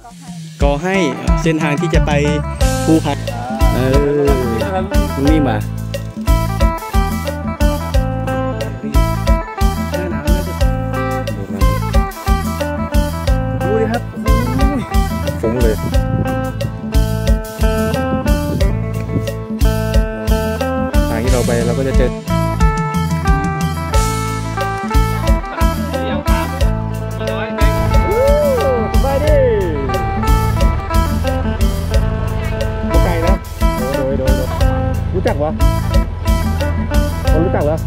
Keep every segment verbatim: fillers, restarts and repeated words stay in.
ก็ให้เส้นทางที่จะไปภูผาเออนี่มาดูดิครับฟุ้งเลยทางที่เราไปเราก็จะเจอรู้จักวะคนรู้จักเหรอ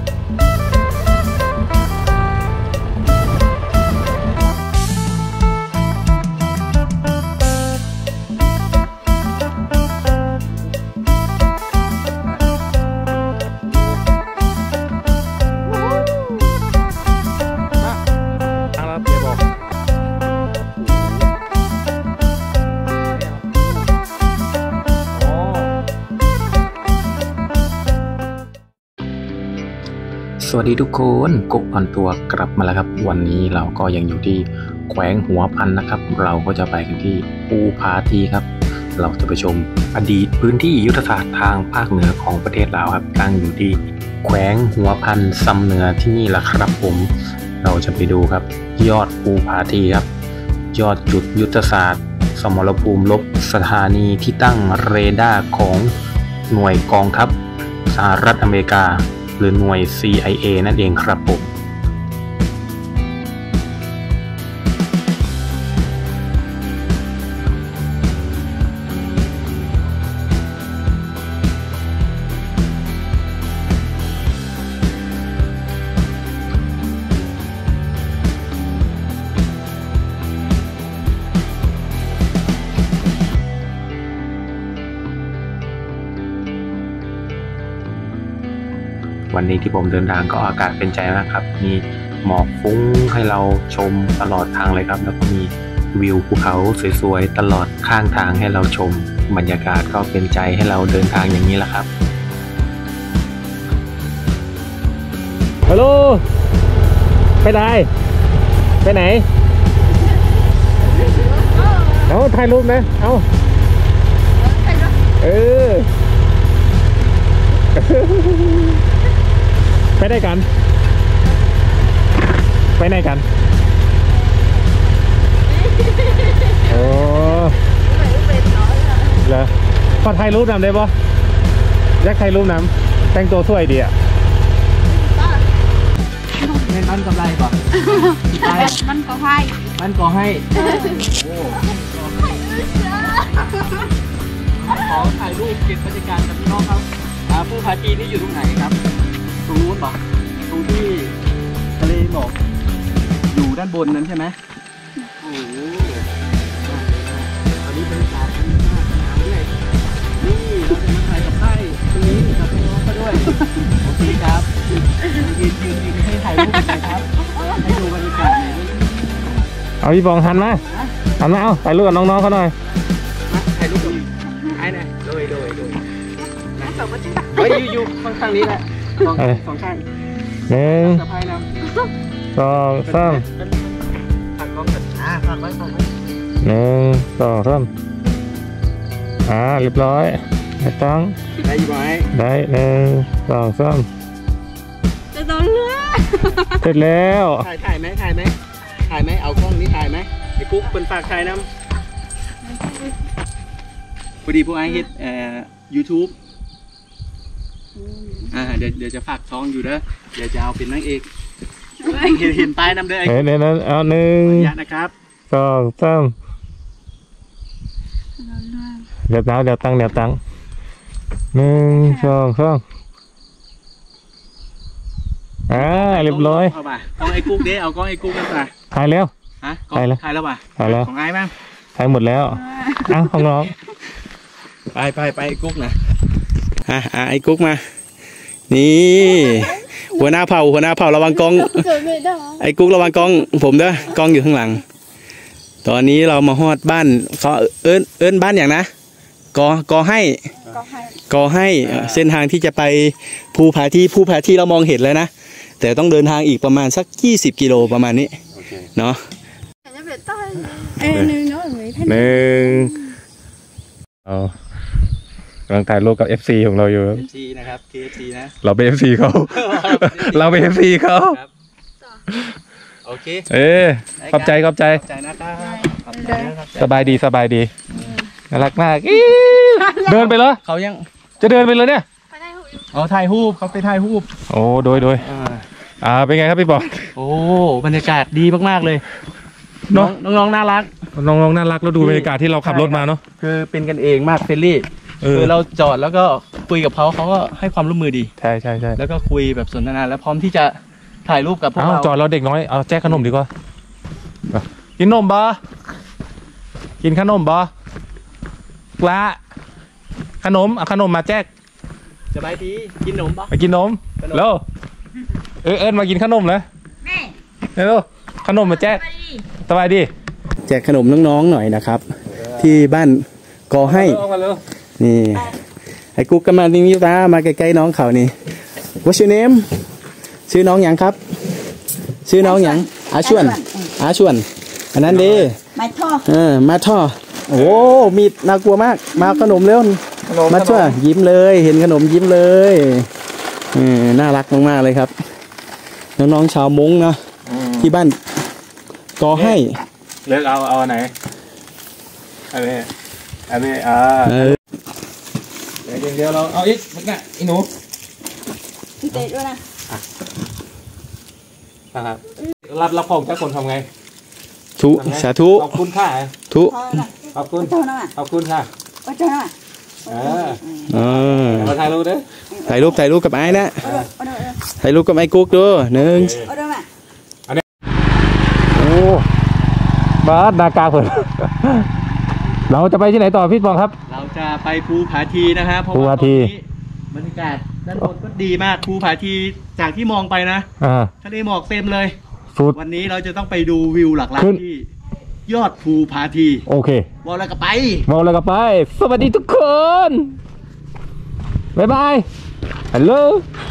สวัสดีทุกคนกบอ่อนตัวกลับมาแล้วครับวันนี้เราก็ยังอยู่ที่แขวงหัวพันนะครับเราก็จะไปกันที่ภูผาทีครับเราจะไปชมอดีตพื้นที่ยุทธศาสตร์ทางภาคเหนือของประเทศลาวครับตั้งอยู่ที่แขวงหัวพันซำเหนือที่นี่แหละครับผมเราจะไปดูครับยอดภูผาทีครับยอดจุดยุทธศาสตร์สมรภูมิรบสถานีที่ตั้งเรดาร์ของหน่วยกองทัพสหรัฐอเมริกาหรือหน่วย ซี ไอ เอ นั่นเองครับผมวันนี้ที่ผมเดินทางก็อากาศเป็นใจมากครับมีหมอกฟุ้งให้เราชมตลอดทางเลยครับแล้วก็มีวิวภูเขาสวยๆตลอดข้างทางให้เราชมบรรยากาศก็เป็นใจให้เราเดินทางอย่างนี้แหละครับฮัลโหลไปไหนไปไหนเอาถ่ายรูปนะเอาเออไปได้กันไปไหนกันโอ้เหรอพอถ่ายรูปนำได้ปะอยากถ่ายรูปนำแต่งตัวสวยดีอ่ะเล่นมันกำไรปะมันก็ให้มันก็ให้ขอถ่ายรูปเก็บบรรยากาศกับพี่น้องครับภูผาทีนี่อยู่ตรงไหนครับตรงนู้นปะตรงที่ทะเลหมอกอยู่ด้านบนนั้นใช่ไหมโอ้โหตอนนี้บรรยากาศดีมากหนาวด้วยนี่เราจะมาถ่ายกับไพ่ตรงนี้กับพี่น้องเขาด้วยโอเคครับยืนยืนยืนให้ถ่ายรูปหน่อยครับให้ดูบรรยากาศหน่อยเอาพี่บองหันมาหันมาเอาถ่ายรูปกับน้องๆเขาหน่อยถ่ายรูปกับไอ้เนี่ยโดยโดยโดยเฮ้ยอยู่อยู่ข้างๆนี้แหละสองสองข้างหนึ่งสะพายน้ำสองสามฝากกล้องกันอ่าฝากไว้ฝากไว้หนึ่งสองสามอ่าเรียบร้อยไม่ต้องได้ไหมได้หนึ่งสองสามจะโดนเลือดเสร็จแล้วถ่ายถ่ายไหมถ่ายไหมถ่ายไหมเอากล้องนี้ถ่ายไหมไอ้กุ๊กเป็นฝากถ่ายน้ำพอดีพวกไอ้เฮ็ดเอ่อยูทูบอ่าเดี๋ยวเดี๋ยวจะฝากท้องอยู่เด้อเดี๋ยวจะเอาเป็นนางเอกเห็นเห็นป้ายน้ำเด้อเห็นในนั้นเอาหนึ่งนะครับสองสามเดี๋ยวตั้งเดี๋ยวตั้งเดี๋ยวตั้งหนึ่งสองสามอ่าเรียบร้อยเอาป่ะกล้องไอ้กุ๊กเด้เอากล้องไอ้กุ๊กกันป่ะถ่ายแล้วฮะถ่ายแล้วถ่ายแล้วป่ะถ่ายแล้วของไอ้บ้างถ่ายหมดแล้วอ้าวของน้องไปไปไปไอ้กุ๊กนะอ่ะอ่ะไอ้กุ๊กมานี่หัวหน้าเผ่าหัวหน้าเผ่าระวังกล้องไอ้กุ๊กระวังกล้องผมเด้อกล้องอยู่ข้างหลังตอนนี้เรามาฮอดบ้านเขาเอิ้นเอิ้นบ้านอย่างนะกอกอให้กอให้เส้นทางที่จะไปภูผาที่ภูผาที่เรามองเห็นแล้วนะแต่ต้องเดินทางอีกประมาณสักยี่สิบกิโลประมาณนี้เนาะเออนี่เนาะมีท่านหนึ่งเอากำลังถ่ายรูปกับ เอฟ ซี ของเราอยู่เอฟซีนะครับ เค เอฟ ซี นะเราเป็น เอฟ ซี เขา เราเป็น เอฟ ซี เขาครับโอเคเออขอบใจขอบใจขอบใจนะครับขอบใจนะครับสบายดีสบายดีน่ารักมากอี๋เดินไปเหรอเขายังจะเดินไปเลยเนี่ยอ๋อถ่ายรูปเขาไปถ่ายรูปโอ้โดยโดยอ่าอ่าเป็นไงครับพี่ปองโอ้บรรยากาศดีมากๆเลยเนอะน้องน้องๆน่ารักน้องๆน่ารักแล้วดูบรรยากาศที่เราขับรถมาเนาะคือเป็นกันเองมากเฟรนลี่เออคือเราจอดแล้วก็คุยกับเขาเขาก็ให้ความร่วมมือดีใช่ใช่ใช่แล้วก็คุยแบบสนทนาแล้วพร้อมที่จะถ่ายรูปกับพวกเอาเราจอดเราเด็กน้อยเอาแจกขนมดีกว่าเอากินนมบ่กินขนมบ่ละขนมเอาขนมมาแจกสบายดีกินนมปะมากินนมขนมแล้วเออเอิญมากินขนมเลยแม่เร็วขนมมาแจกสบายดีแจกขนมน้องๆหน่อยนะครับ ที่บ้านกอให้เอามาเร็วนี่ไอ้กุ๊กก็มานี่ตามาใกล้ๆน้องเขานี่ What's your name ชื่อน้องหยังครับ ชื่อน้องหยังอาชวนอาชวนอันนั้นดีมาท่อเออมาท่อโอ้มีดน่ากลัวมากมาเอาขนมเร็วขนมมาช่วยยิ้มเลยเห็นขนมยิ้มเลยเออน่ารักมากๆเลยครับน้องๆชาวมงเนาะอืมที่บ้านกอให้เลือกเอาเอาอันไหนอันนี้อันนี้อ่าเออเดี๋ยวเดี๋ยวเราเอาอีกมึงน่ะอีหนูเตะด้วยนะนะครับรับรับของจากคนทำไงทุทำไงสาธุขอบคุณค่ะทุท่อนะขอบคุณท่อนะขอบคุณค่ะโอ้ท่อนะเออเออมาถ่ายรูปด้วยถ่ายรูปถ่ายรูปกับไอ้นะโอ้โอ้โอ้ถ่ายรูปกับไอ้กุ๊กดูหนึ่งโอ้โอ้มาโอ้บาสนากาเผิน เราจะไปที่ไหนต่อพี่ปองครับเราจะไปภูผาทีนะครับเพราะภูว่าผาทีตอนนี้บรรยากาศด้านบนก็ดีมากภูผาทีจากที่มองไปนะอ่าทะเลหมอกเต็มเลยสุดวันนี้เราจะต้องไปดูวิวหลักขึ้นๆที่ยอดภูผาทีโอเควอลแล้วก็ไปมองแล้วก็ไป สวัสดีทุกคน บ๊ายบาย ฮัลโหล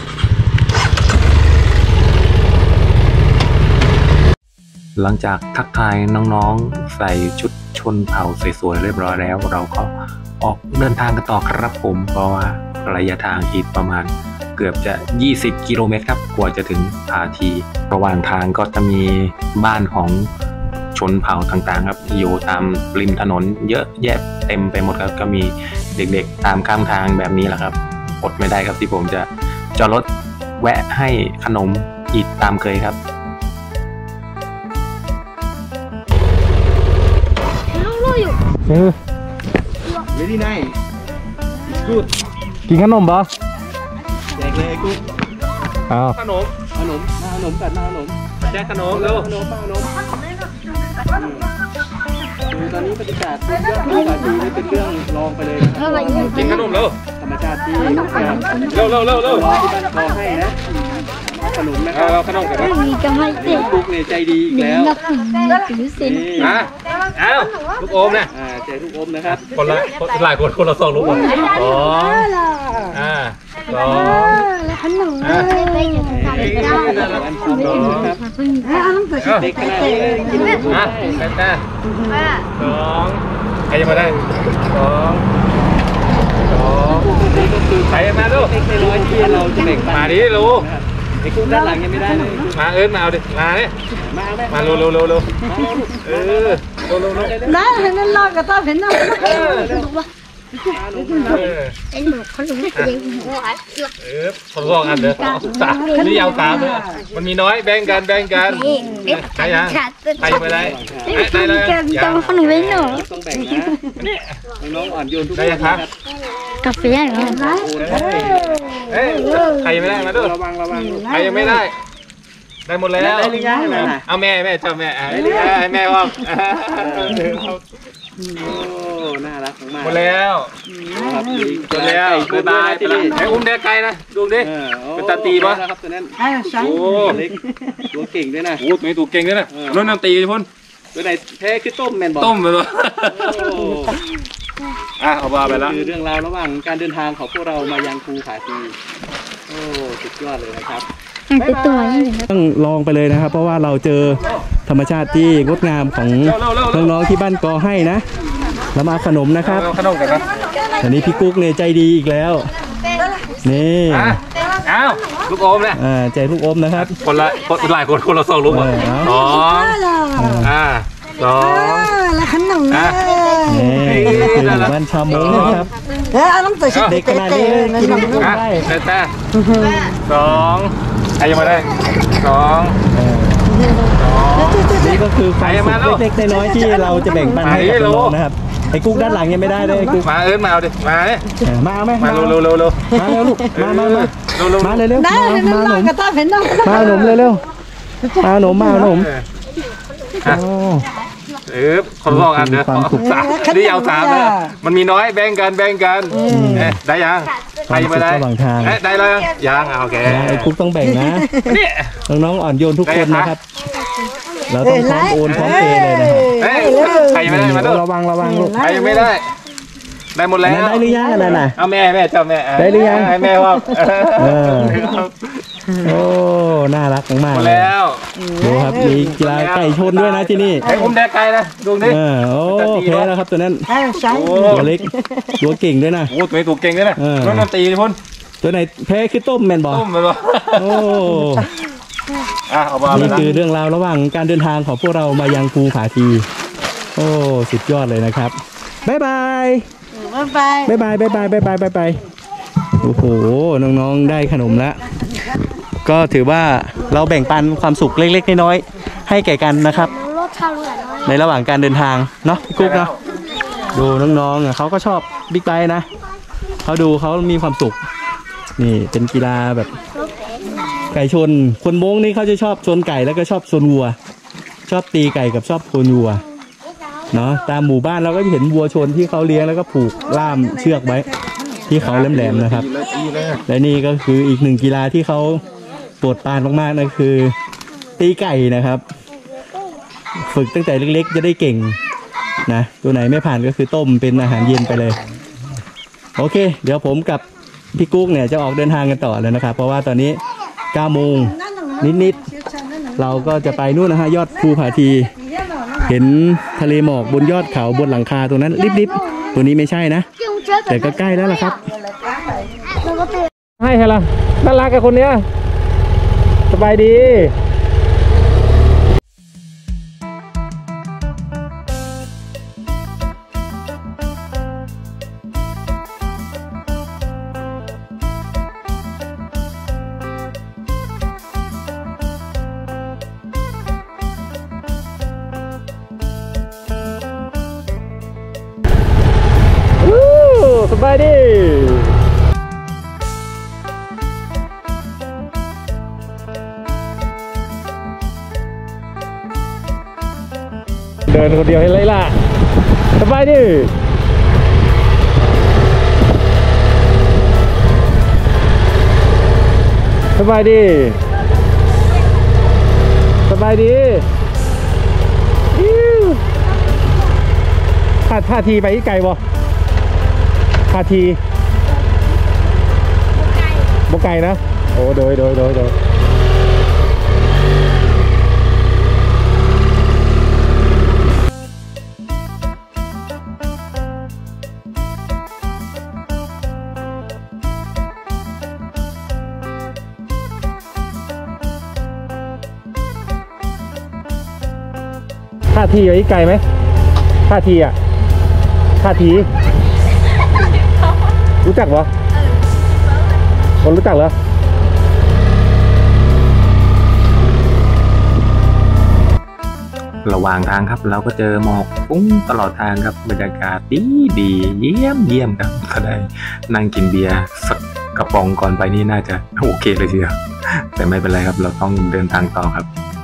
หลังจากทักทายน้องๆ ใส่ชุดชนเผ่าสวยๆเรียบร้อยแล้ว เราก็ออกเดินทางกันต่อครับผม เพราะว่าระยะทางอีกประมาณเกือบจะยี่สิบกิโลเมตรครับกว่าจะถึงผาที ระหว่างทางก็จะมีบ้านของชนเผ่าต่างๆครับอยู่ตามริมถนนเยอะแยะเต็มไปหมดครับก็มีเด็กๆตามข้างทางแบบนี้แหละครับอดไม่ได้ครับที่ผมจะจอดรถแวะให้ขนมอีกตามเคยครับ เออ Very nice good กินขนมปะแจกเลยไอ้กุ๊กอ้าวขนมขนมมาขนมกัดมาขนมแจกขนมเร็วขนมมาขนมคือตอนนี้บรรยากาศยอดภูผาทีนี่เป็นเรื่องรองไปเลยนะครับกินขนมเร็วธรรมชาติที่เร็วเร็วเร็วเร็วที่บ้านกอให้นะขนมนะคเอารับขนมกันนะมีกำไมเตะกุ๊กเนี่ยใจดีอีกแล้วนักถึงถือเส้นนี่อ่ะเอาลูกอมนะอ่าแจกลูกอมนะครับคนละคนหลายคนคนละสองลูกอมสองอ่าสองขนมเลยไปอยู่ทางเจ้าเด็กขนาดนี้เลยกินขนมอ่ะแปดแปดสองใครจะมาได้สองสองใครจะมาดูเล็กน้อยที่เราจะแบ่งปันมาดิลูกไอ้กุ๊กด้านหลังยังไม่ได้เลยมาเอิญมาเอาดิมาเนี่ยมาเอาไหมมาเร็วเร็วเร็วเร็วเออเร็วเร็วเร็วได้เห็นนั่นลอยกับตาเห็นนั่นเออไอ้หนูเขาหนูไม่เลี้ยงหัวเออคนลองอันเด้อสามนี่เอาสามเลยมันมีน้อยแบ่งกันแบ่งกันใครยังใครไปได้ได้เลยต้องขนมไว้หนูต้องแบ่งนะน้องๆอ่อนโยนทุกได้ยังครับกาแฟเหรอโอ้ได้เอ้ยใครยังไม่ได้มาดูระวังระวังใครยังไม่ได้ ได้หมดแล้วได้หรือยังนั่นน่ะเอาแม่แม่เจ้าแม่ให้แม่ว่าโอ้น่ารักมากหมดแล้วครับหมดแล้วบ๊ายบายไปละไอ้อุ้มเด็กไกลนะดูดิเป็นตาตีปะครับตัวนั้นไอ้ใช่โอ้เล็กตัวเก่งด้วยนะโหตัวนี้ตัวเก่งด้วยนะรุ่นน้ำตีพ่นตัวไหนแท้คือต้มแมนบอลต้มไปเลยอ่ะเอาบาไปแล้วคือเรื่องราวระหว่างการเดินทางของพวกเรามายังภูผาทีโอ้สุดยอดเลยนะครับเป็นตัวนี่ต้องลองไปเลยนะครับ เพราะว่าเราเจอธรรมชาติที่งดงามของน้องๆที่บ้านกอให้นะเรามาเอาขนมนะครับขนมกันนะอันนี้พี่กุ๊กเนี่ยใจดีอีกแล้วนี่อ้าวลูกอมเนี่ยอ่าใจลูกอมนะครับคนละคนหลายคนคนละสองลูกอ่ะสองอ่าสองแล้วขนมอ่ะนี่คือบ้านชาวมงนะครับเออน้ำตัวชิเด็กขนาดนี้กินไม่อ่ะได้แต่แต่สองใครยังมาได้สองนี่ก็คือความสุขเล็กๆน้อยๆที่เราจะแบ่งปันให้กับน้องๆนะครับไอ้กุ๊กด้านหลังยังไม่ได้เลยไอ้กุ๊กมาเอิ้นมาเอาดิมาเนี่ยมาเอาไหมมาเร็วเร็วเร็วเร็วมาเร็วลูกมามามาเร็วเร็วมาเร็วเร็วได้มาเลยมาน้หนองมกระต้าเป็นน้องมาหนมเร็วเร็วมาหนมมาหนมอ่ะโอ้เออคนลองอันเดี๋ยวสามนี่เอาสามนะมันมีน้อยแบ่งกันแบ่งกันเอ๊ะได้ยังใครยังไม่ได้ระหว่างทางเอ๊ะได้แล้วยังโอเคไอ้กุ๊กต้องแบ่งนะนี่น้องๆอ่อนโยนทุกคนนะครับ เราต้องพร้อมโอนพร้อมเปย์เลยนะครับเอ๊ะใครยังไม่ได้มาดูระวังระวังลูกใครยังไม่ได้ ได้หมดแล้วได้หรือยังอันนั้นน่ะเอาแม่แม่เจ้าแม่ได้หรือยังให้แม่ว่าเออ โอ้น่ารักมากหมดๆเลยแล้วดูครับมีกีฬาไก่ชนด้วยนะที่นี่ไอ้อุ้มแดกไก่นะดูนี่เออโอ้แพ้แล้วครับตัวนั้นใช่ใช่ตัวเล็กตัวเก่งด้วยนะโอ้ตัวนี้ตัวเก่งด้วยนะเออมันมันตีพ่นตัวไหนแพ้คือต้มแมนบอต้มมันวะโอ้อ่ะเอามานี่คือเรื่องราวระหว่างการเดินทางของพวกเรามายังภูผาทีโอ้สุดยอดเลยนะครับบ๊ายบายบ๊ายบายบ๊ายบายบ๊ายบายบ๊ายบายบ๊ายบายโอ้โหน้องๆได้ขนมแล้วก็ถือว่าเราแบ่งปันความสุขเล็กๆน้อยๆให้แก่กันนะครับรถชาลูกน้อยในระหว่างการเดินทางเนาะพี่กุ๊กเนาะดูน้องๆอ่ะเขาก็ชอบบิ๊กไบค์นะเขาดูเขามีความสุขนี่เป็นกีฬาแบบไก่ชนคนโม้งนี่เขาจะชอบชนไก่แล้วก็ชอบชนวัว ชอบตีไก่กับชอบชนวัวเนาะตามหมู่บ้านเราก็จะเห็นวัวชนที่เขาเลี้ยงแล้วก็ผูกล่ามเชือกไว้ที่เขาแหลมๆนะครับและนี่ก็คืออีกหนึ่งกีฬาที่เขาโปรดปรานมากๆนั่นคือตีไก่นะครับ ฝึกตั้งแต่เล็กๆจะได้เก่งนะตัวไหนไม่ผ่านก็คือต้มเป็นอาหารเย็นไปเลยโอเคเดี๋ยวผมกับพี่กุ๊กเนี่ยจะออกเดินทางกันต่อแล้วนะครับเพราะว่าตอนนี้เก้าโมงนิดๆเราก็จะไปนู่นนะฮะยอดภูผาทีเห็นทะเลหมอกบนยอดเขาบนหลังคาตรงนั้นริบๆตัวนี้ไม่ใช่นะแต่ก็ใกล้แล้วล่ะครับให้ใครล่ะน่ารักกับคนเนี้ยสบายดีสบายดีเดินคนเดียวให้เลยล่ะสบายดีสบายดีสบายดีท่าท่าทีไปไกลบ่ท่าทีบกไก่นะโอ้โดยโดยโดยโดยท่าทีไปไกลไหมท่าทีอ่ะท่าทีรู้จักเหรอคนรู้จักเหรอระหว่างทางครับเราก็เจอหมอกฟุ้งตลอดทางครับบรรยากาศดีดีเยี่ยมเยี่ยมครับก็ได้นั่งกินเบียร์สักกระป๋องก่อนไปนี่น่าจะโอเคเลยทีเดียวแต่ไม่เป็นไรครับเราต้องเดินทางต่อครับ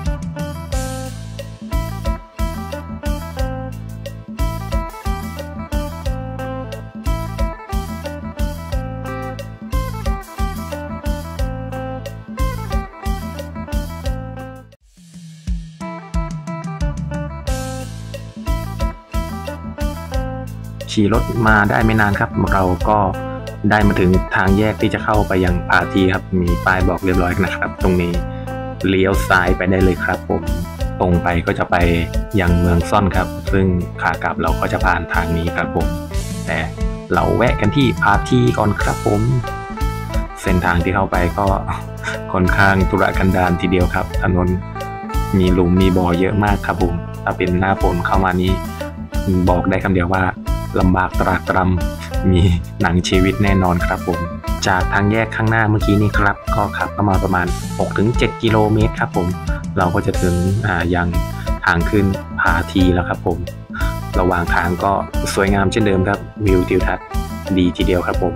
ขี่รถมาได้ไม่นานครับเราก็ได้มาถึงทางแยกที่จะเข้าไปยังผาทีครับมีป้ายบอกเรียบร้อยนะครับตรงนี้เลี้ยวซ้ายไปได้เลยครับผมตรงไปก็จะไปยังเมืองซ่อนครับซึ่งขากลับเราก็จะผ่านทางนี้ครับผมแต่เราแวะกันที่พาทีก่อนครับผมเส้นทางที่เข้าไปก็ค่อนข้างทุรกันดารทีเดียวครับถนนมีหลุมมีบ่อเยอะมากครับผมถ้าเป็นหน้าฝนเข้ามานี้บอกได้คำเดียวว่าลำบากตรากตรำมีหนังชีวิตแน่นอนครับผมจากทางแยกข้างหน้าเมื่อกี้นี้ครับก็ขับเข้ามาประมาณ หกถึงเจ็ด กิโลเมตรครับผมเราก็จะถึงอ่ายังทางขึ้นพาทีแล้วครับผมระหว่างทางก็สวยงามเช่นเดิมครับวิวทิวทัศน์ดีทีเดียวครับผม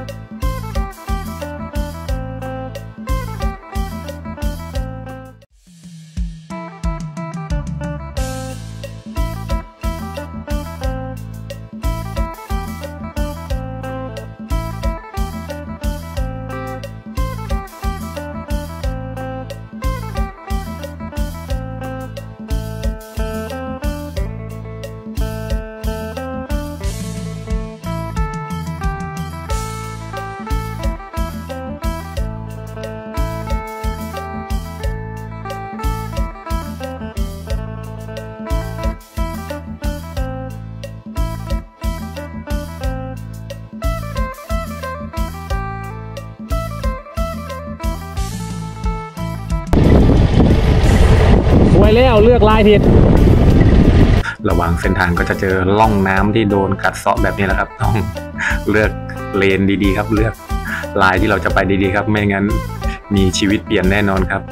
ไว้แล้วเลือกลายผิดระหว่างเส้นทางก็จะเจอล่องน้ำที่โดนกัดเซาะแบบนี้แหละครับต้องเลือกเลนดีๆครับเลือกลายที่เราจะไปดีๆครับไม่งั้นมีชีวิตเปลี่ยนแน่นอนครับ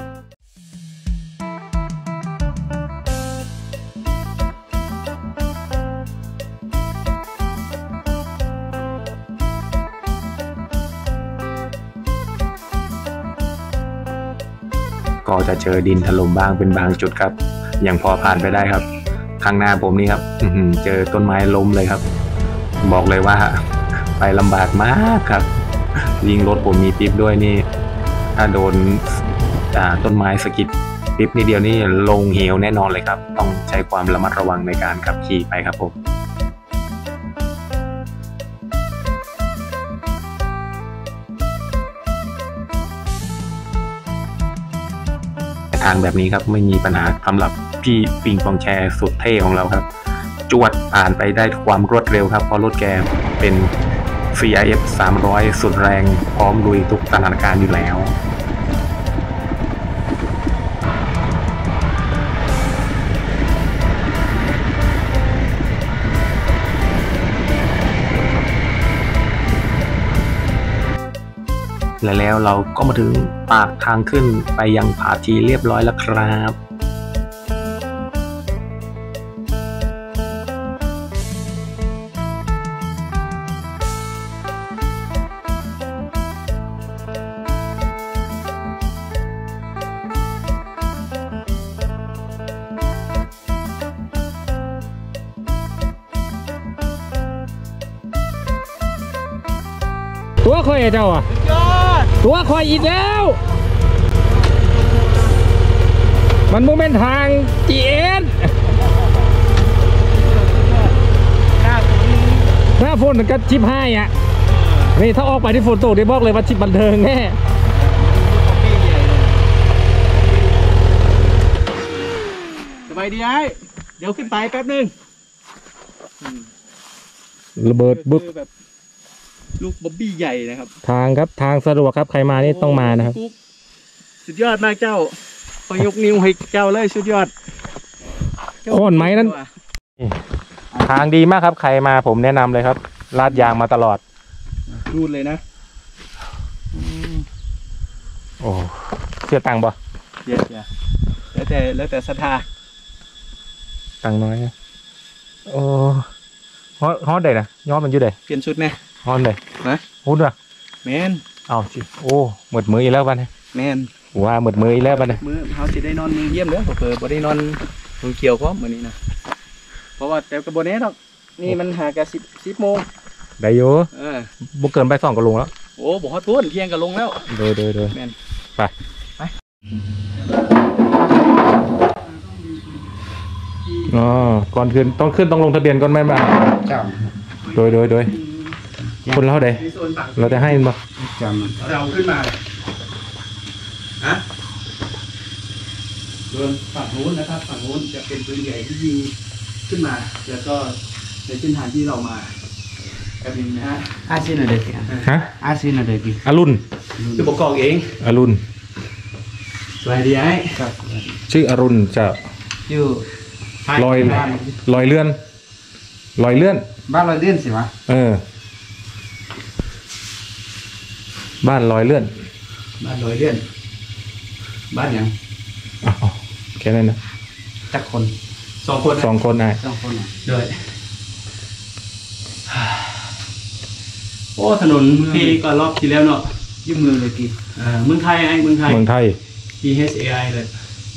ก็จะเจอดินถล่มบ้างเป็นบางจุดครับยังพอผ่านไปได้ครับข้างหน้าผมนี่ครับเจอต้นไม้ล้มเลยครับบอกเลยว่าไปลำบากมากครับยิงรถผมมีปิ๊บด้วยนี่ถ้าโดนต้นไม้สะกิดปิ๊บนิดเดียวนี่ลงเหวแน่นอนเลยครับต้องใช้ความระมัดระวังในการขับขี่ไปครับผมทางแบบนี้ครับไม่มีปัญหาสำหรับพี่ปิงปองแชร์สุดเท่ของเราครับจวดผ่านไปได้ความรวดเร็วครับเพราะรถแกเป็น ซี ไอ เอฟ สามร้อยสุดแรงพร้อมลุยทุกสถานการณ์อยู่แล้วและแล้วเราก็มาถึงปากทางขึ้นไปยังผาทีเรียบร้อยแล้วครับตัวคอยเจ้าอ่ะตัวคอยอีกแล้วมันโมเมนต์ทาง จี เอส หน้าฝนก็ชิปให้อ่ะนี่ถ้าออกไปที่ฝนตกได้บอกเลยว่าชิปบันเทิงแน่สบายดีไอ้เดี๋ยวขึ้นไปแป๊บนึงระเบิดบึ๊บแบบลูกบ๊อบบี้ใหญ่นะครับทางครับทางสะดวกครับใครมานี่ต้องมานะครับสุดยอดมากเจ้าพอยกนิ้วให้เจ้าเลยสุดยอดอ่อนไหมนั้นทางดีมากครับใครมาผมแนะนำเลยครับลาดยางมาตลอดรูดเลยนะโอ้เสียตังค์บ่เยอะเยอะแล้วแต่แล้วแต่ศรัทธาตังค์น้อยโอ้ฮอตฮอตได้นะย้อนมันอยู่ได้เปลี่ยนชุดแน่ฮอนเลยนะหุ่นว่ะแมนเอาสิโอ้หมดมืออีกแล้วบ้านนี้แมนว่าหมดมืออีกแล้วบ้านนี้มือเขาจะได้นอนมือเยี่ยมเลยเผื่อบ่ได้นอนมือเกี่ยวพร้อมเหมือนนี้นะเพราะว่าแต่กระบวนนี้หรอกนี่มันหากะสิบสิบโมงได้อยู่เออบุกเกินไปสองก็ลงแล้วโอ้บอกว่าทุ่นเที่ยงก็ลงแล้วโดยโดยโดยแมนไปไปอ๋อก่อนขึ้นต้องขึ้นต้องลงทะเบียนก่อนไหมบ้างโดยโดยโดยคนเราได้เราจะให้มันบ่จำเราขึ้นมาฮะโดนฝั่งนู้นนะครับฝั่งนู้นจะเป็นปืนใหญ่ที่ยิงขึ้นมาแล้วก็ในเส้นทางที่เรามาแบบนี้นะฮะ Asin ada ki. ฮะ Asin ada ki. อรุณคือประกอบเองอรุณสวัสดีไอ้ชื่ออรุณจะ Yu ลอยลอยเลื่อนลอยเลื่อน Bang lo din sih mah. เออ บ้านลอยเลื่อนบ้านลอยเลื่อนบ้านยังอ้าวแค่นั้นนะ Tak kon. สองคนนะสองคนไอ้ Song kon. ด้วยโอ้ถนนพี่ก็รอบที่แล้วเนาะ Yu mương le ki. อ่าเมืองไทยไอ้เมืองไทยเมืองไทย P H A I เลย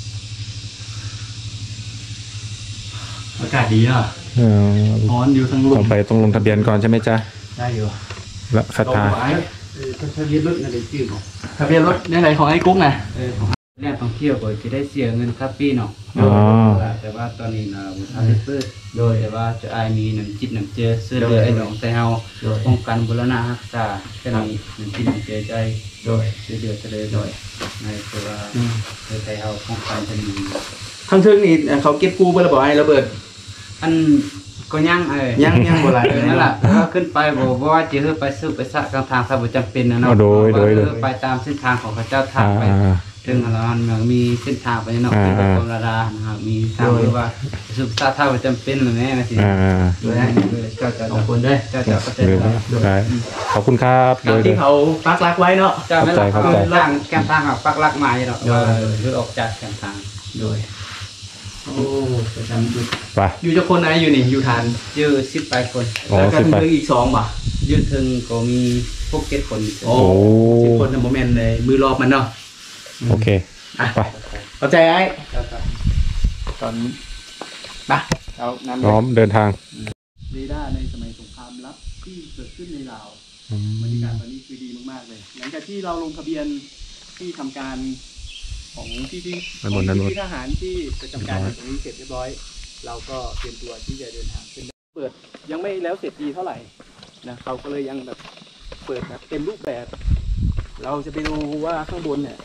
อากาศดีเนาะเออร้อนอยู่ทั้งลต้อมงไปต้องลงทะเบียนก่อนใช่ไหมจ๊ะได้อยู่และศรัทธาลงไว้ Kan thabian lut ada ki ko. ทะเบียนรถในไหนของไอ้กุ๊กนะเออของแรกท่องเที่ยวก็จะได้เสียเงินค่าปีเนาะอ๋อแต่ว่าตอนนี้นะบุทาลิเปิดโดยแต่ว่าจะอายมีน้ำจิตน้ำเจือเสื้อเดือไอ้หนองแต่เฮาป้องกันบุรณะรักษาจะมีน้ำจิตน้ำเจือใจโดยเสื้อเดือจะเลยโดยในตัวว่าเสื้อไทยเฮาป้องกันจะมีข้างเทิงนี่เขาเก็บกูเบอร์ระเบิดไอ้ระเบิดอันก็ย่างเอ้ยย่างย่างโบราณเออนั่นแหละแล้วก็ขึ้นไปบอกว่าจะเฮือไปซื้อไปสะกลางทางถ้าบ่จำเป็นนะอ๋เนาะอโดยโดยโดยเออไปตามเส้นทางของพระเจ้าทาอ่างไปอ่าถึงแล้วมันมีเส้นทางไปเนาะอ่าเป็นกรมราดานะครับมีทางที่ว่าสุขภาพถ้าบ่จำเป็นหรือแม่นะสิอ่าอ่าโดยเจ้าจะสองคนด้วยเจ้าจะเข้าใจเดี๋ยวด้วยได้ขอบคุณครับโดตามยโดที่ยเขาปักหลักไว้เนาะเจ้าไม่หลักเข้าใจคือร่างแกมทางอ่ะปักหลักมาอยู่เนาะโดยหรือออกจากแกมทางโดยโอ้ประจำจุดไปอยู่เจ้าคนไหนอยู่นี่อยู่ทานยืดสิบแปดคนอ๋อแล้วก็สิบแปดเพิ่งอีกสองบ่ะยืดถึงก็มีพวกเจ็ดคนโอ้สิบคนในโมเมนต์เลยมือรอบมันเนาะโอเคอ่ะไปเข้าใจไอ้เจ้าครับตอนไปเอานำพร้อมเดินทางเรดาร์ในสมัยสงครามลับที่เกิดขึ้นในลาวบรรยากาศตอนนี้คือดีมากๆเลย หลังจากที่เราลงทะเบียนที่ทำการของที่ที่ไปหมดนั้นหมดที่ทหารที่ประจำการอยู่ตรงนี้เสร็จเรียบร้อย เราก็เตรียมตัวที่จะเดินทางขึ้นเปิดยังไม่แล้วเสร็จดีเท่าไหร่นะเขาก็เลยยังแบบเปิดแบบเต็มรูปแบบ เราจะไปดูว่าข้างบนเนี่ย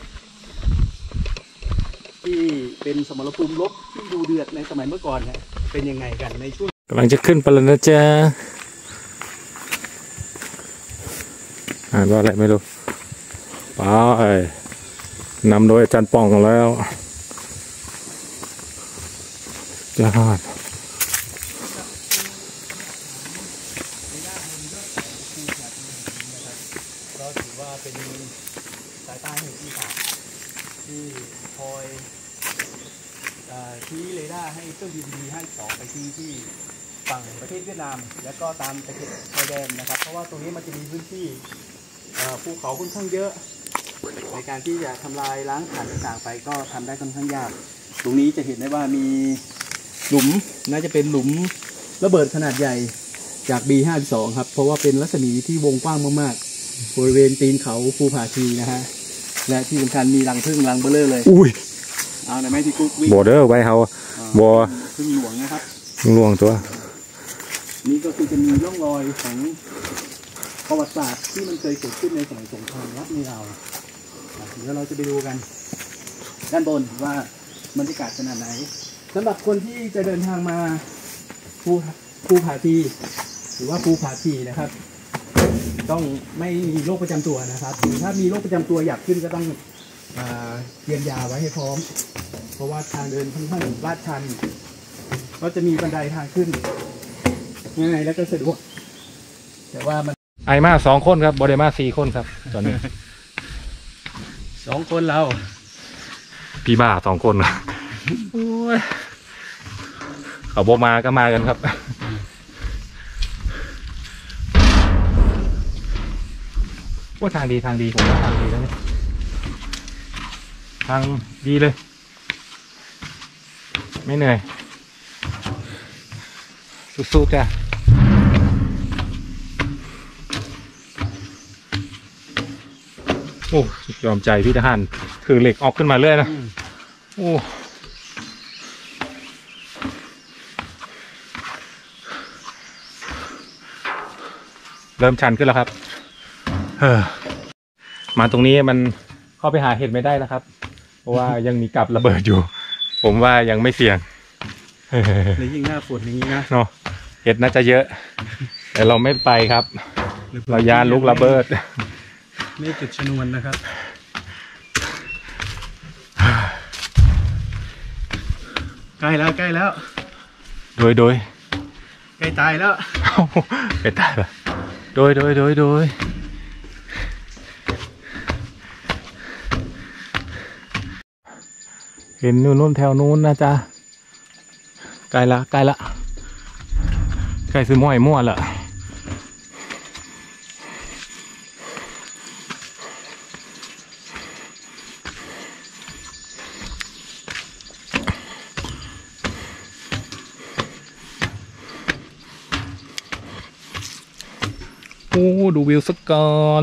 ที่เป็นสมรภูมิรบที่ดูเดือดในสมัยเมื่อก่อนเนี่ยเป็นยังไงกันในช่วงกำลังจะขึ้นไปแล้วนะจ๊ะอ่านว่าอะไรไม่รู้ไปนำโดยอาจารย์ป่องแล้วยอดก็ถือว่าเป็นสายใต้แห่งอีสานที่คอยเอ่อชี้เรดาร์ให้เครื่องบินดีให้สองไปที่ที่ฝั่งประเทศเวียดนาม และก็ตามตะเข็บชายแดนนะครับ เพราะว่าตรงนี้มันจะมีพื้นที่เอ่อภูเขาค่อนข้างเยอะ ในการที่จะทำลายล้างฐานต่างๆไปก็ทำได้ค่อนข้างยาก ตรงนี้จะเห็นได้ว่ามีหลุมน่าจะเป็นหลุมระเบิดขนาดใหญ่จาก บี ห้าสิบสอง ครับเพราะว่าเป็นรัศมีที่วงกว้างมากๆ บริเวณตีนเขาภูผาชีนะฮะและที่สำคัญมีรังผึ้งรังเบลเลอร์เลยอุ้ยเอาหน่อยไหมที่กุ๊กวิ่งบอเดอร์ไว้เฮาบอผึ้งหลวงนะครับล่วงตัวนี่ก็คือจะมีร่องรอยของประวัติศาสตร์ที่มันเคยเกิดขึ้นในสมัยสงครามรับในเราวอ่ะเดี๋ยวเราจะไปดูกัน ด้านบนว่าบรรยากาศขนาดไหนสำหรับคนที่จะเดินทางมาภูภูผาทีหรือว่าภูผาทีนะครับ ต้องไม่มีโรคประจำตัวนะครับหรือถ้ามีโรคประจำตัวอยากขึ้นก็ต้องอ่าเตรียมยาไว้ให้พร้อม เพราะว่าทางเดินค่อนข้างลาดชันก็จะมีบันไดทางขึ้นง่ายแล้วก็สะดวกแต่ว่ามันไอมาสองคนครับบอดมาสี่คนครับ ตอนนี้สองคนเราพี่บ้าสองคนโอ้ยเขาบอมาก็มากันครับว่าทางดีทางดีผมว่าทางดีแล้วเนี่ยทางดีเลย ไม่เหนื่อยสู้ๆจ้ะโอ้ยอมใจพี่ทหารถือเหล็กออกขึ้นมาเรื่อยนะโอ้เริ่มชันขึ้นแล้วครับเฮ้อมาตรงนี้มันเข้าไปหาเห็ดไม่ได้นะครับ เพราะว่ายังมีกับระเบิดอยู่ผมว่ายังไม่เสี่ยงหรือยิ่งหน้าฝนอย่างนี้นะเนาะเห็ดน่าจะเยอะ แต่เราไม่ไปครับ เรายานลูกระเบิดไม่จุดชนวนนะครับใกล้แล้วใกล้แล้วโดยโดยใกล้ตายแล้วไปตายปะโดยโดยโดยโดยเห็นนู่นนู่นแถวนู้นนะจ๊ะใกล้ละใกล้ละใกล้ซื้อม้อยมั่วละโอ้ดูวิวสักก่อน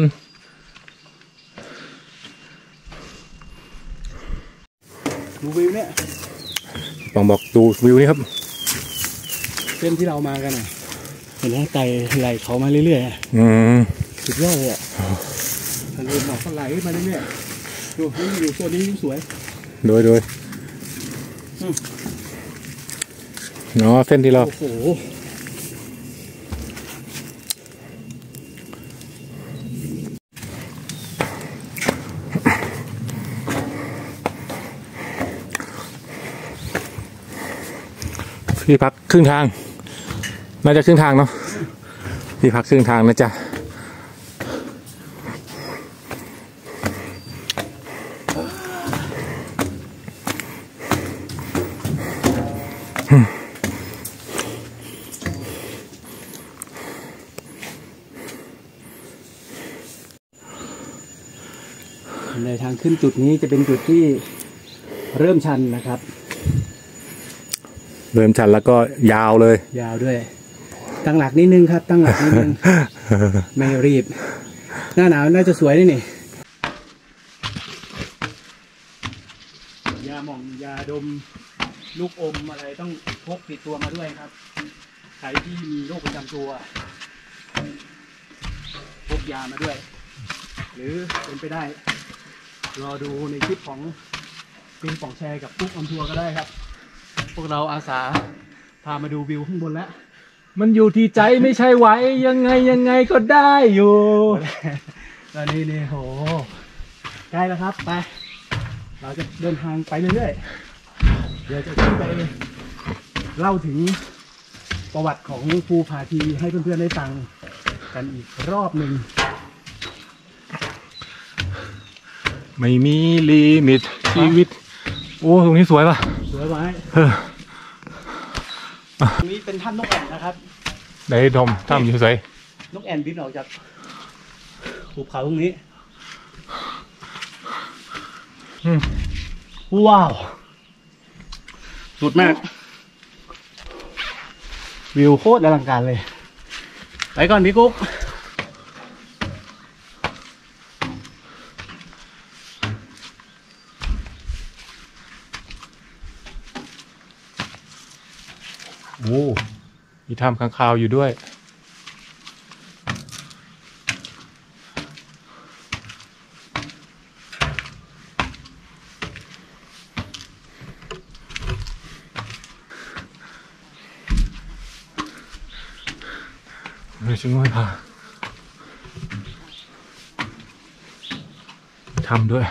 ดูวิวเนี่ยลองบอกดูวิวนี่ครับเส้นที่เรามากันอ่ะเห็นไหมไต่ไหลเขามาเรื่อยๆอืมสุดยอดเลยอ่ะทะเลหมอกก็ไหลมาเรื่อยๆดูนี่อยู่โซนนี้สวยโดยโดยเนาะเส้นที่เราโอ้โหที่พักครึ่งทางน่าจะครึ่งทางเนาะที่พักครึ่งทางนะจ๊ะในทางขึ้นจุดนี้จะเป็นจุดที่เริ่มชันนะครับเริ่มชันแล้วก็ยาวเลยยาวด้วยตั้งหลักนิดนึงครับตั้งหลักนิดนึง ไม่รีบหน้าหนาวน่าจะสวยนี่นี่ยาหม่องยาดมลูกอมอะไรต้องพกติดตัวมาด้วยครับใครที่มีโรคประจำตัวพกยามาด้วย หรือเป็นไปได้รอดูในคลิปของปิงป่องแชร์กับปุ๊กออนทัวร์ก็ได้ครับพวกเราอาสาพามาดูวิวข้างบนแล้วมันอยู่ที่ใจไม่ใช่ไหวยังไงยังไงก็ได้อยู่ตอนนี้นี่โหใกล้แล้วครับไปเราจะเดินทางไปเรื่อยๆเดี๋ยวจะขึ้นไปเล่าถึงประวัติของภูผาทีให้เพื่อนๆได้ฟังกันอีกรอบหนึ่งไม่มีลิมิตชีวิตโอ้ตรงนี้สวยป่ะสวยไหมเออตรงนี้เป็นถ้ำนกแอ่นนะครับได้ดมถ้ำอยู่ใส่นกแอ่นบินออกจากภูเขาตรงนี้ว้าวสุดมากวิวโคตรอลังการเลยไปก่อนพี่กุ๊กโอ้มีถ้ำค้างคาวอยู่ด้วยไม่ช่วยพาทำด้วย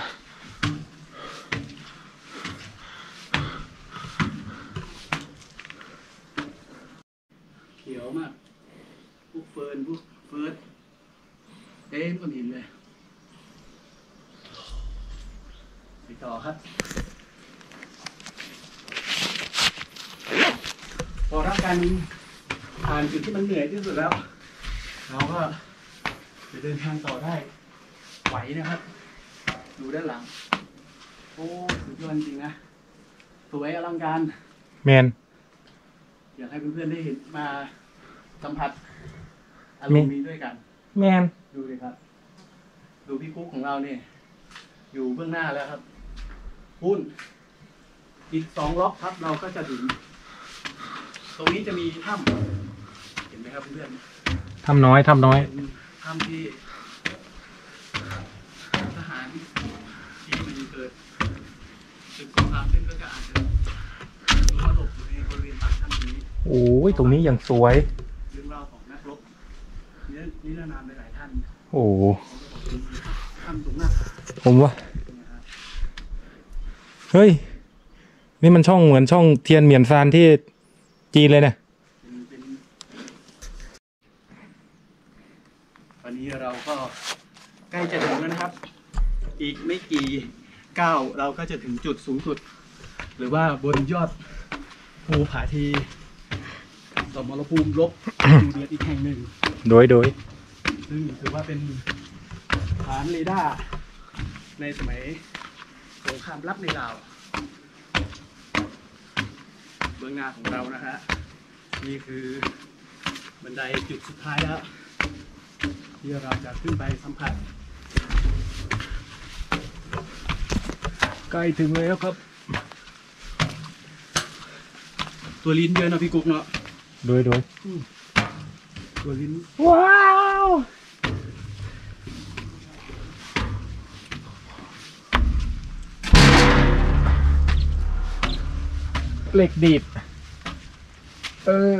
เขียวมากพวกเฟิร์นพวกเฟิร์สเต็มก้อนหินเลยไปต่อครับพอร่างกายมันผ่านจุดที่มันเหนื่อยที่สุดแล้วเราก็จะเดินทางต่อได้ไหวนะครับดูด้านหลังโอ้สุดยอดจริงนะสวยอลังการแมนอยากให้เพื่อนๆได้เห็นมาสัมผัสอารมณ์นี้ด้วยกันแมนดูเลยครับ ดูพี่กุ๊กของเราเนี่ยอยู่เบื้องหน้าแล้วครับพุ่นอีกสองล็อกครับเราก็จะถึงตรงนี้จะมีถ้ำเห็นไหมครับเพื่อนทำน้อยทำน้อยเป็นถ้ำที่ทหารที่มันเกิดศึกสงครามขึ้นก็จะอาจจะโอ้ยตรงนี้ยังสวยเรื่องราวของนักรบนี่นี่นานๆหลายท่านโอ้ท่านตรงหน้าผมว่าเฮ้ยนี่มันช่องเหมือนช่องเทียนเหมียนซานที่จีนเลยนะเป็นวันนี้เราก็ใกล้จะถึงแล้วนะครับ อีกไม่กี่ก้าวเราก็จะถึงจุดสูงสุด หรือว่าบนยอดภูผาทีสมรภูมิรบ ดูเดือดอีกแห่งหนึ่งโดยโดยซึ่งถือว่าเป็นฐานเรดาร์ในสมัยสงครามลับในลาวเบื้องหน้าของเรานะฮะนี่คือบันไดจุดสุดท้ายแล้วที่เราจะขึ้นไปสัมผัสใกล้ถึงแล้วครับตัวลิ้นเยอะนะพี่กุ๊กเนาะโดยโดยตัวลิ้นว้าวเหล็กดีดเออ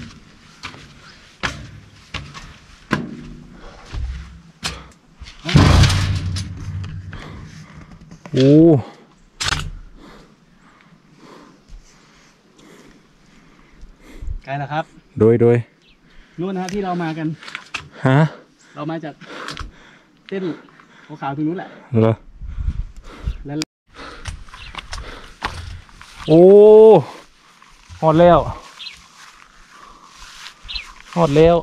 โอ้ใกล้แล้วครับโดยโดยนู่นนะที่เรามากันฮะเรามาจากเส้นขาวๆตรงนู้นแหละเหรอแล้วโอ้หอดแล้วหอดแล้ว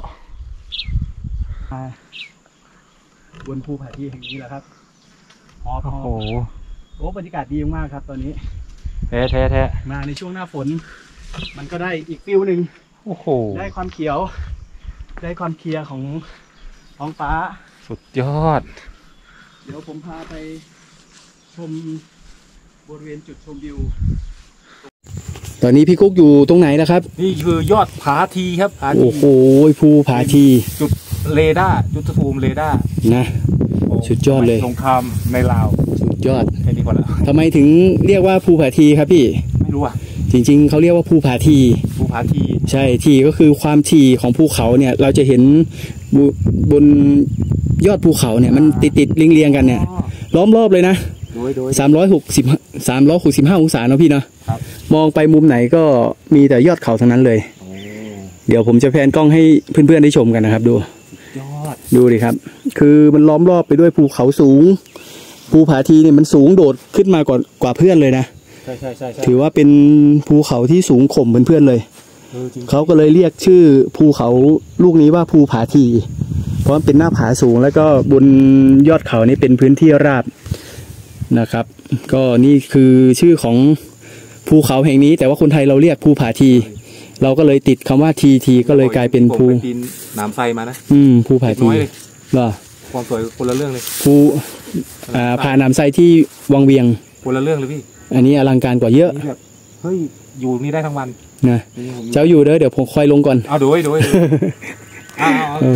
บนภูผาที่แห่งนี้แหละครับหอพโอ้อโหโอ้บรรยากาศดีมากครับตอนนี้แท้แท้แท้มาในช่วงหน้าฝน มันก็ได้อีกฟิลหนึ่งโอ้โหได้ความเขียว ได้ความเคลียร์ของท้องฟ้าสุดยอดเดี๋ยวผมพาไปชมบริเวณจุดชมวิว ตอนนี้พี่กุ๊กอยู่ตรงไหนแล้วครับนี่คือยอดผาทีครับผาทีโอ้โหภูผาทีจุดเรดาร์จุดภูมิเรดาร์นะ สุดยอดเลยสงครามในลาวสุดยอดแค่นี้ก่อนแล้วทำไมถึงเรียกว่าภูผาทีครับพี่ไม่รู้อ่ะจริงๆเขาเรียกว่าภูผาทีภูผาทีใช่ทีก็คือความถี่ของภูเขาเนี่ยเราจะเห็นบนยอดภูเขาเนี่ยมันติดติดๆเรียงๆกันเนี่ยล้อมรอบเลยนะโดยโดยสามร้อยหกสิบสามร้อยหกสิบห้าองศาเนาะพี่เนาะครับมองไปมุมไหนก็มีแต่ยอดเขาทั้งนั้นเลยโอ้เดี๋ยวผมจะแพนกล้องให้เพื่อนๆได้ชมกันนะครับดูยอดดูดิครับ คือมันล้อมรอบไปด้วยภูเขาสูง ภูผาทีเนี่ยมันสูงโดดขึ้นมากว่ากว่าเพื่อนเลยนะใช่ใช่ใช่ใช่ถือว่าเป็นภูเขาที่สูงข่มเพื่อนๆเลยเออจริงเขาก็เลยเรียกชื่อภูเขาลูกนี้ว่าภูผาที เพราะมันเป็นหน้าผาสูงแล้วก็บนยอดเขานี่เป็นพื้นที่ราบนะครับ ก็นี่คือชื่อของภูเขาแห่งนี้ แต่ว่าคนไทยเราเรียกภูผาที เราก็เลยติดคำว่าทีทีก็เลยกลายเป็นภูผมไปปีนหนามไฟมานะอืมภูผาเด็กทีน้อยเลยเหรอความสวยคนละเรื่องเลยภูอ่าผาหนามไซที่วังเวียงคนละเรื่องเลยพี่อันนี้อลังการกว่าเยอะนี่แบบเฮ้ยอยู่นี่ได้ทั้งวันนะนี่ผมเจ้าอยู่เด้อเดี๋ยวผมคอยลงก่อนเอาดูไว้ดูไว้ดูเอาเอาเอา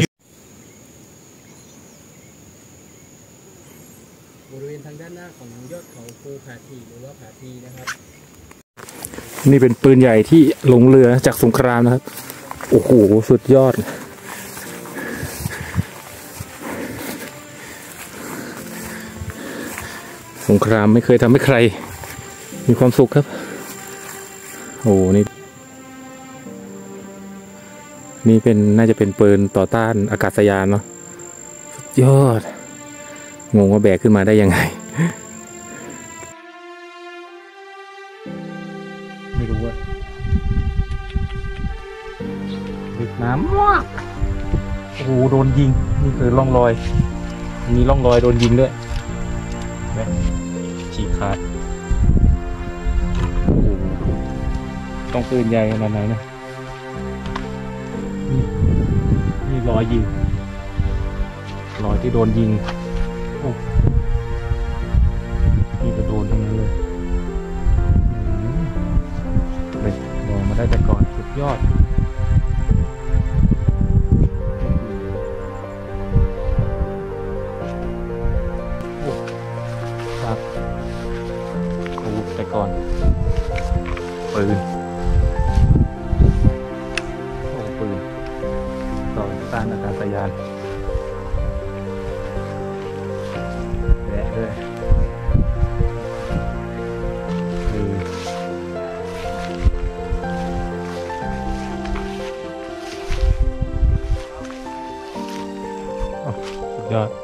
บริเวณทางด้านหน้าของยอดเขาภูผาทีหรือว่าผาทีนะครับนี่เป็นปืนใหญ่ที่หลงเรือจากสงครามนะครับ โอ้โห สุดยอด สงครามไม่เคยทำให้ใคร มีความสุขครับ โอ้โหนี่ นี่เป็นน่าจะเป็นปืนต่อต้านอากาศยานเนาะ สุดยอด งงว่าแบกขึ้นมาได้ยังไง ไม่รู้ว่าดึกน้ำมากโอ้โหโดนยิง นี่คือร่องรอย มีร่องรอยโดนยิงด้วยเห็นไหมฉีกขาดโอ้โหต้องปืนใหญ่ขนาดไหนนะนี่นี่รอยยิง รอยที่โดนยิงโอ้นี่ก็โดนทั้งนั้นเลยอืมเลยมองมาได้แต่ก่อนสุดยอด โอ้ครับโอ้แต่ก่อนปืนสายยานแวะด้วยคือโอ้สุดยอด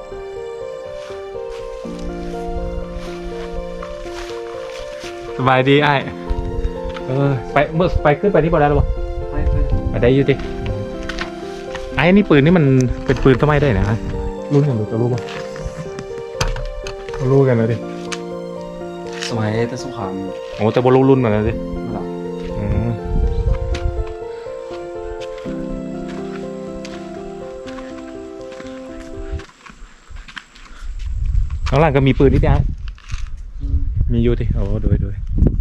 สบายดีไอ้เออไปเมื่อไปขึ้นไปที่บ่อได้หรอวะไปไปไปได้อยู่ดิไอ้นี่ปืนนี่มันเป็นปืนทำไมได้นะรุ่นกันหรือจะรู้ป่ะรู้กันเลยดิสมัยแต่สงครามโอ้แต่บอรู้รุ่นมาแล้วดิหรออืมข้างหลังก็มีปืนนิดเดียวมีอยู่ดิโอ้โดยโดย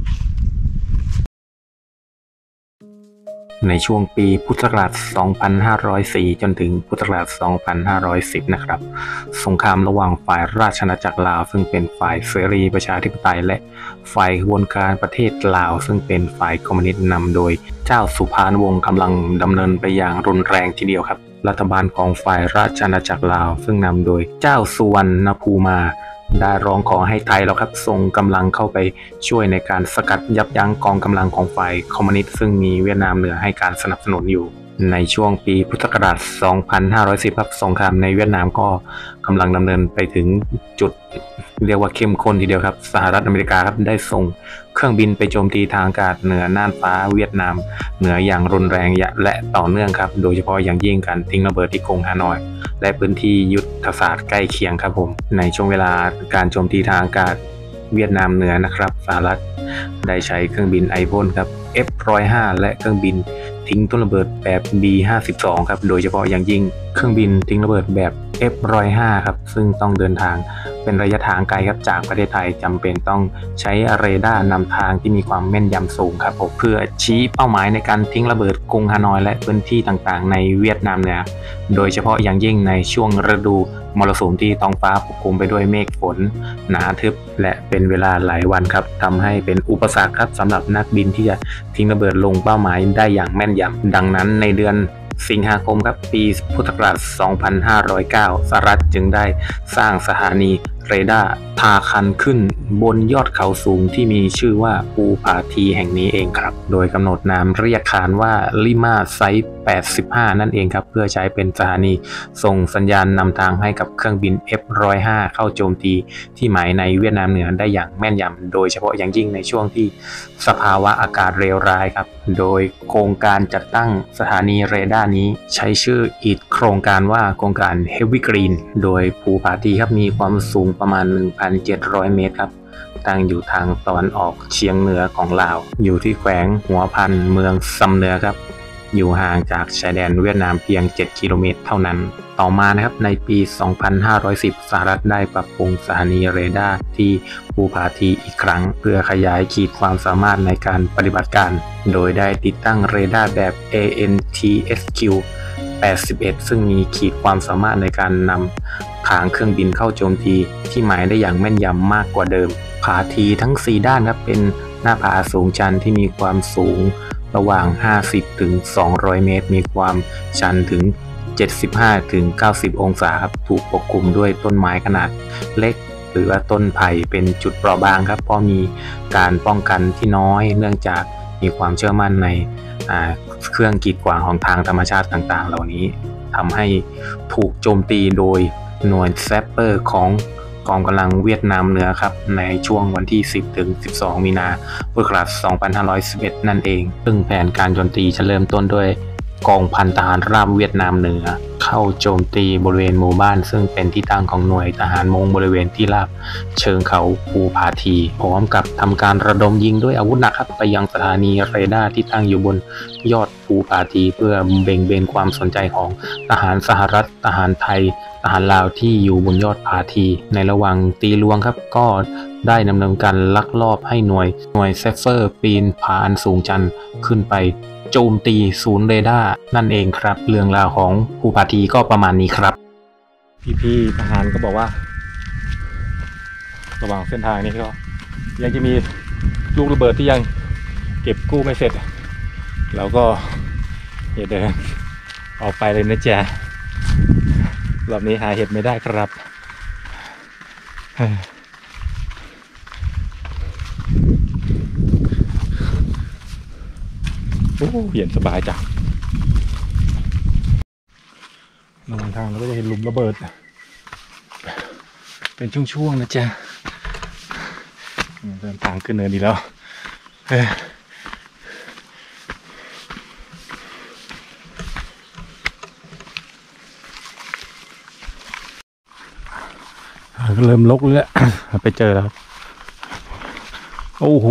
ในช่วงปีพุทธศักราช สองพันห้าร้อยสี่ จนถึงพุทธศักราช สองพันห้าร้อยสิบ นะครับ สงครามระหว่างฝ่ายราชอาณาจักรลาวซึ่งเป็นฝ่ายเสรีประชาธิปไตยและฝ่ายขบวนการประเทศลาวซึ่งเป็นฝ่ายคอมมิวนิสต์นำโดยเจ้าสุภาณวงศ์กำลังดำเนินไปอย่างรุนแรงทีเดียวครับรัฐบาลของฝ่ายราชอาณาจักรลาวซึ่งนำโดยเจ้าสุวรรณภูมาได้ร้องขอให้ไทยแล้วครับส่งกำลังเข้าไปช่วยในการสกัดยับยั้งกองกำลังของฝ่ายคอมมิวนิสต์ซึ่งมีเวียดนามเหนือให้การสนับสนุนอยู่ในช่วงปีพุทธศักราช สองพันห้าร้อยสิบ ครับสงครามในเวียดนามก็กำลังดำเนินไปถึงจุดเรียกว่าเข้มข้นทีเดียวครับสหรัฐอเมริกาครับได้ส่งเครื่องบินไปโจมตีทางอากาศเหนือน่านฟ้าเวียดนามเหนืออย่างรุนแรงและต่อเนื่องครับโดยเฉพาะอย่างยิ่งการทิ้งระเบิดที่กรุงฮานอยและพื้นที่ยุทธศาสตร์ใกล้เคียงครับผมในช่วงเวลาการโจมตีทางอากาศเวียดนามเหนือนะครับสหรัฐได้ใช้เครื่องบินไอพ่นครับ เอฟ หนึ่งร้อยห้า และเครื่องบินทิ้งต้นระเบิดแบบ บี ห้าสิบสอง ครับโดยเฉพาะอย่างยิ่งเครื่องบินทิ้งระเบิดแบบ เอฟ หนึ่งร้อยห้า ครับซึ่งต้องเดินทางเป็นระยะทางไกลครับจากประเทศไทยจำเป็นต้องใช้เรดาร์นำทางที่มีความแม่นยำสูงครับผมเพื่อชี้เป้าหมายในการทิ้งระเบิดกรุงฮานอยและพื้นที่ต่างๆในเวียดนามเหนือโดยเฉพาะอย่างยิ่งในช่วงฤดูมรสุมที่ท้องฟ้าปกคลุมไปด้วยเมฆฝนหนาทึบและเป็นเวลาหลายวันครับทำให้เป็นอุปสรรคครับสำหรับนักบินที่จะทิ้งระเบิดลงเป้าหมายได้อย่างแม่นยำดังนั้นในเดือนสิงหาคมครับปีพุทธศักราช สองพันห้าร้อยเก้า สหรัฐจึงได้สร้างสถานีเรดาร์ทาคันขึ้นบนยอดเขาสูงที่มีชื่อว่าปูผาทีแห่งนี้เองครับโดยกำหนดนามเรียกขานว่าลิมาไซต์แปดสิบห้านั่นเองครับเพื่อใช้เป็นสถานีส่งสัญญาณนำทางให้กับเครื่องบิน เอฟ หนึ่งร้อยห้า เข้าโจมตีที่หมายในเวียดนามเหนือได้อย่างแม่นยำโดยเฉพาะอย่างยิ่งในช่วงที่สภาวะอากาศเลวร้ายครับโดยโครงการจัดตั้งสถานีเรดาร์นี้ใช้ชื่ออีกโครงการว่าโครงการ Heavy Green โดยภูผาทีครับมีความสูงประมาณ หนึ่งพันเจ็ดร้อย เมตรครับตั้งอยู่ทางตะวันออกเฉียงเหนือของลาวอยู่ที่แขวงหัวพันเมืองซำเหนือครับอยู่ห่างจากชายแดนเวียดนามเพียงเจ็ดกิโลเมตรเท่านั้นต่อมานะครับในปี สองพันห้าร้อยสิบ สหรัฐได้ปรับปรุงสถานีเรดาร์ที่ภูผาทีอีกครั้งเพื่อขยายขีดความสามารถในการปฏิบัติการโดยได้ติดตั้งเรดาร์แบบ เอ เอ็น ที เอส คิว แปดสิบเอ็ด ซึ่งมีขีดความสามารถในการนำทางเครื่องบินเข้าโจมตีที่หมายได้อย่างแม่นยำมากกว่าเดิมผาทีทั้งสี่ด้านครับเป็นหน้าผาสูงชันที่มีความสูงระหว่างห้าสิบถึงสองร้อย เมตรมีความชันถึงเจ็ดสิบห้าถึงเก้าสิบ องศาครับถูกปกคลุมด้วยต้นไม้ขนาดเล็กหรือว่าต้นไผ่เป็นจุดเปราะบางครับเพราะมีการป้องกันที่น้อยเนื่องจากมีความเชื่อมั่นในเครื่องกีดขวางของทางธรรมชาติต่างๆเหล่านี้ทำให้ถูกโจมตีโดยหน่วยแซปเปอร์ของกองกำลังเวียดนามเหนือครับในช่วงวันที่ สิบถึงสิบสอง มีนาพุทธศักราช สองพันห้าร้อยสิบเอ็ด นั่นเองซึ่งแผนการโจมตีจะเริ่มต้นด้วยกองพันทหารราบเวียดนามเหนือเข้าโจมตีบริเวณหมู่บ้านซึ่งเป็นที่ตั้งของหน่วยทหารมงบริเวณที่ราบเชิงเขาภูผาทีพร้อมกับทำการระดมยิงด้วยอาวุธหนักครับไปยังสถานีเรดาร์ที่ตั้งอยู่บนยอดภูผาทีเพื่อเบ่งเบนความสนใจของทหารสหรัฐทหารไทยทหารลาวที่อยู่บนยอดผาทีในระหว่างตีลวงครับก็ได้ดำเนินการลักลอบให้หน่วยหน่วยเซฟเฟอร์ปีนผาอันสูงชันขึ้นไปโจมตีศูนย์เรดาร์นั่นเองครับเรื่องราวของภูผาทีก็ประมาณนี้ครับพี่ๆทหารก็บอกว่าระหว่างเส้นทางนี้ก็ยังจะมีลูกระเบิดที่ยังเก็บกู้ไม่เสร็จเราก็อย่าเดินออกไปเลยนะจ๊ะรอบนี้หาเห็ดไม่ได้ครับโอ้เย็นสบายจังระหว่างทางเราก็จะเห็นหลุมระเบิดเป็นช่วงๆนะจ๊ะเดินทางขึ้นเนินดีแล้วก็เริ่มลกแล้วไปเจอแล้วโอ้โห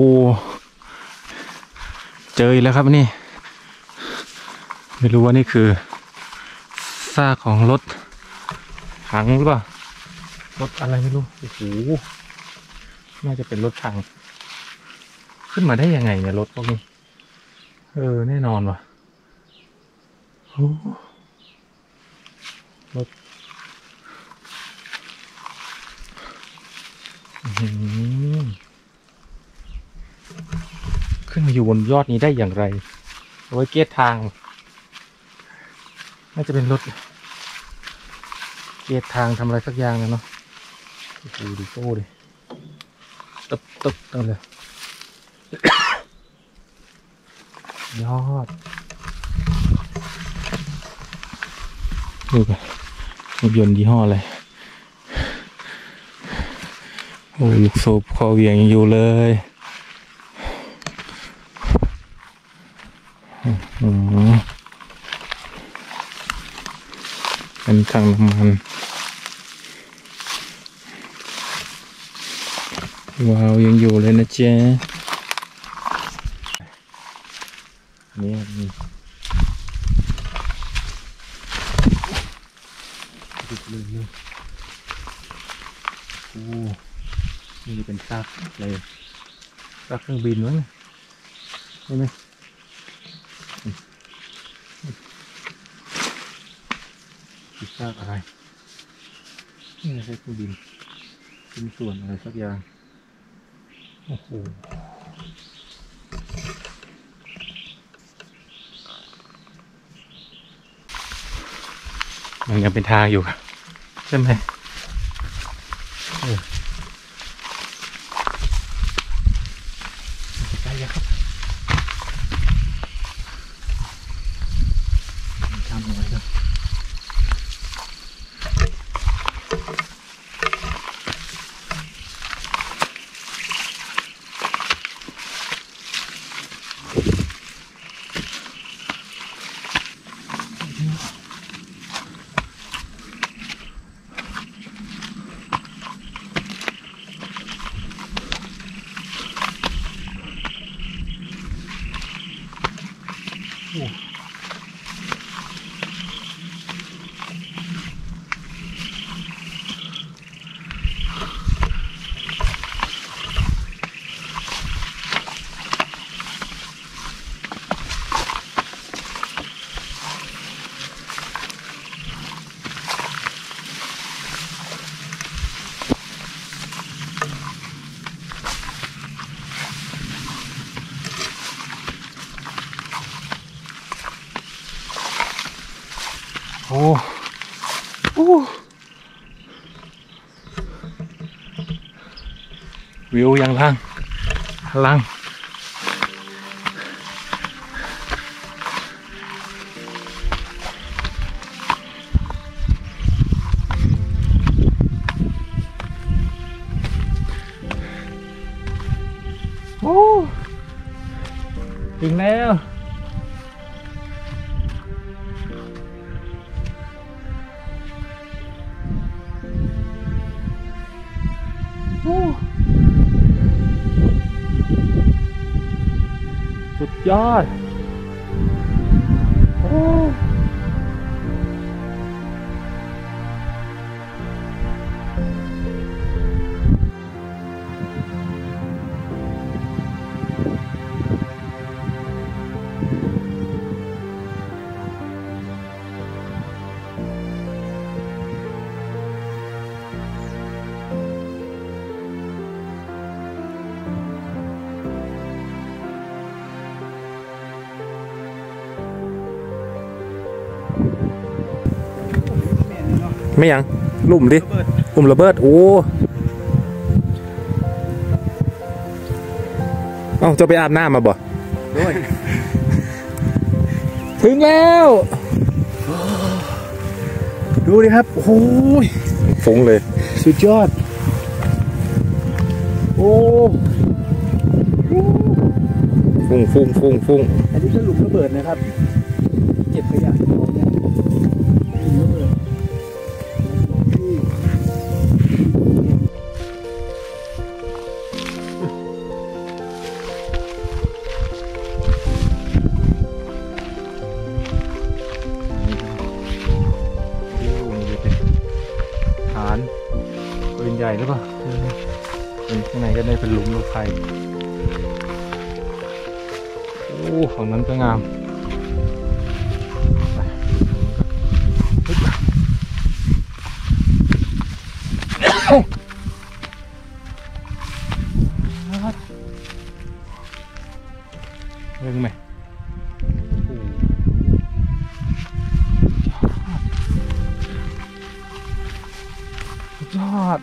เจอแล้วครับนี่ไม่รู้ว่านี่คือซากของรถถังหรือเปล่ารถอะไรไม่รู้โอ้โหน่าจะเป็นรถถังขึ้นมาได้ยังไงเนี่ยรถพวกนี้เออแน่นอนว่ะโอ้รถขึ้นมาอยู่บนยอดนี้ได้อย่างไรเอาไว้เกียร์ทางน่าจะเป็นรถเกียร์ทางทำอะไรสักอย่างนะเนาะดูดิโซ่ดิตึ๊บตึ๊บตึ๊บเลยยอดดูกันรถยนต์ยี่ห้ออะไรโอ้ลูกโซ่คอเวียงยังอยู่เลยอืมเป็นถังน้ำมันว้าวยังอยู่เลยนะเจ๊นี่นี่ดิบเลยเลยโอ้นี่เป็นซากอะไรซากเครื่องบินวะเนี่ยใช่ไหมซากอะไรนี่ใช่เครื่องบินชิ้นส่วนอะไรสักอย่างโอ้โหมันยังเป็นทางอยู่ใช่ไหมเออใกล้แล้วครับทำอะไรกันโอ้โอ้วิวอย่างล่างล่างโอ้ถึงแล้วสุดยอดโอ้ไม่ยังลุ่มดิลุ่มระเบิดโอ้เอ้าจะไปอาบน้ำมาบ่ด้วยถึงแล้วดูดิครับโอ้ยฟุ้งเลยสุดยอดโอ้ฟุ้งฟุ้งฟุ้งฟุ้งอันนี้คือหลุมระเบิดนะครับเก็บขยะของเนี่ยหลุมระเบิดที่ฐานปืนใหญ่หรือเปล่าเป็นข้างในก็ได้เป็นหลุมลูกไฟโอ้ฝั่งนั้นก็งามเรื่องไหมยอด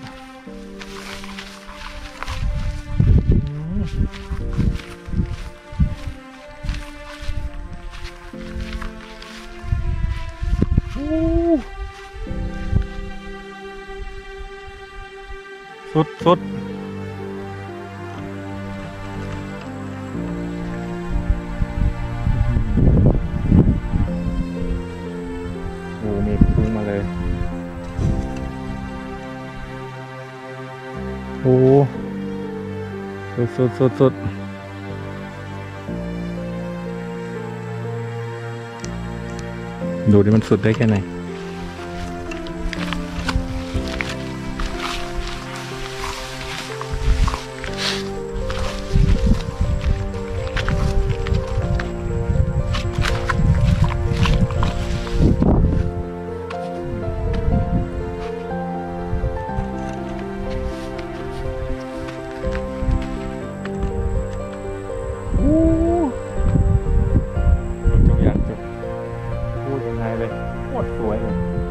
สุดสุดโอ้เมฆพุ่งมาเลยโอ้สุดสุดสุดสุดดูดิมันสุดได้แค่ไหนทุกอย่างจบพูดยังไงเลยโคตรสวยเลย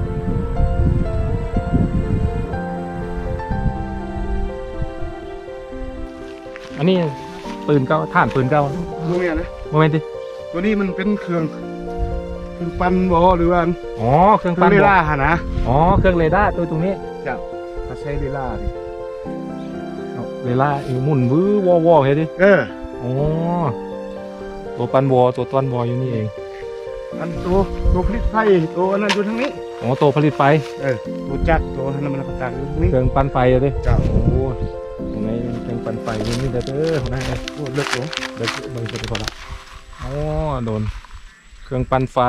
อันนี้ปืนเก้าถ่านปืนเก้าตรงเนี้ยนะโมเมนต์ดิตัวนี้มันเป็นเครื่องเครื่องปั้นบอหรือว่าอ๋อเครื่องเครื่ปั้อน งเรบดาอกร์หะนะอ๋อเครื่องเรดาร์ตัวตรงนี้จะมาใช้เรดาร์ดิเอาเรดาร์อีหมุนวื้อวอวอเฮ้ยดิเอออ๋อตัวปั้นวอตัวต้นวออยู่นี่เองอันตัวตัวผลิตไฟตัวอันนั้นอยู่ทางนี้อ๋อตัวผลิตไฟเออตัวจักรตัวนั้นมันประจักษ์อยู่ทางนี้เครื่องปั้นไฟอะดิจ้ะโอ้ตรงไหนเป็นเครื่องปั้นไฟนี่นี่เด้อเด้อของนายโอ้เลิกโอ้เดี๋ยวเบิ่งไปก่อนละอ๋อโดนเครื่องปั้นไฟ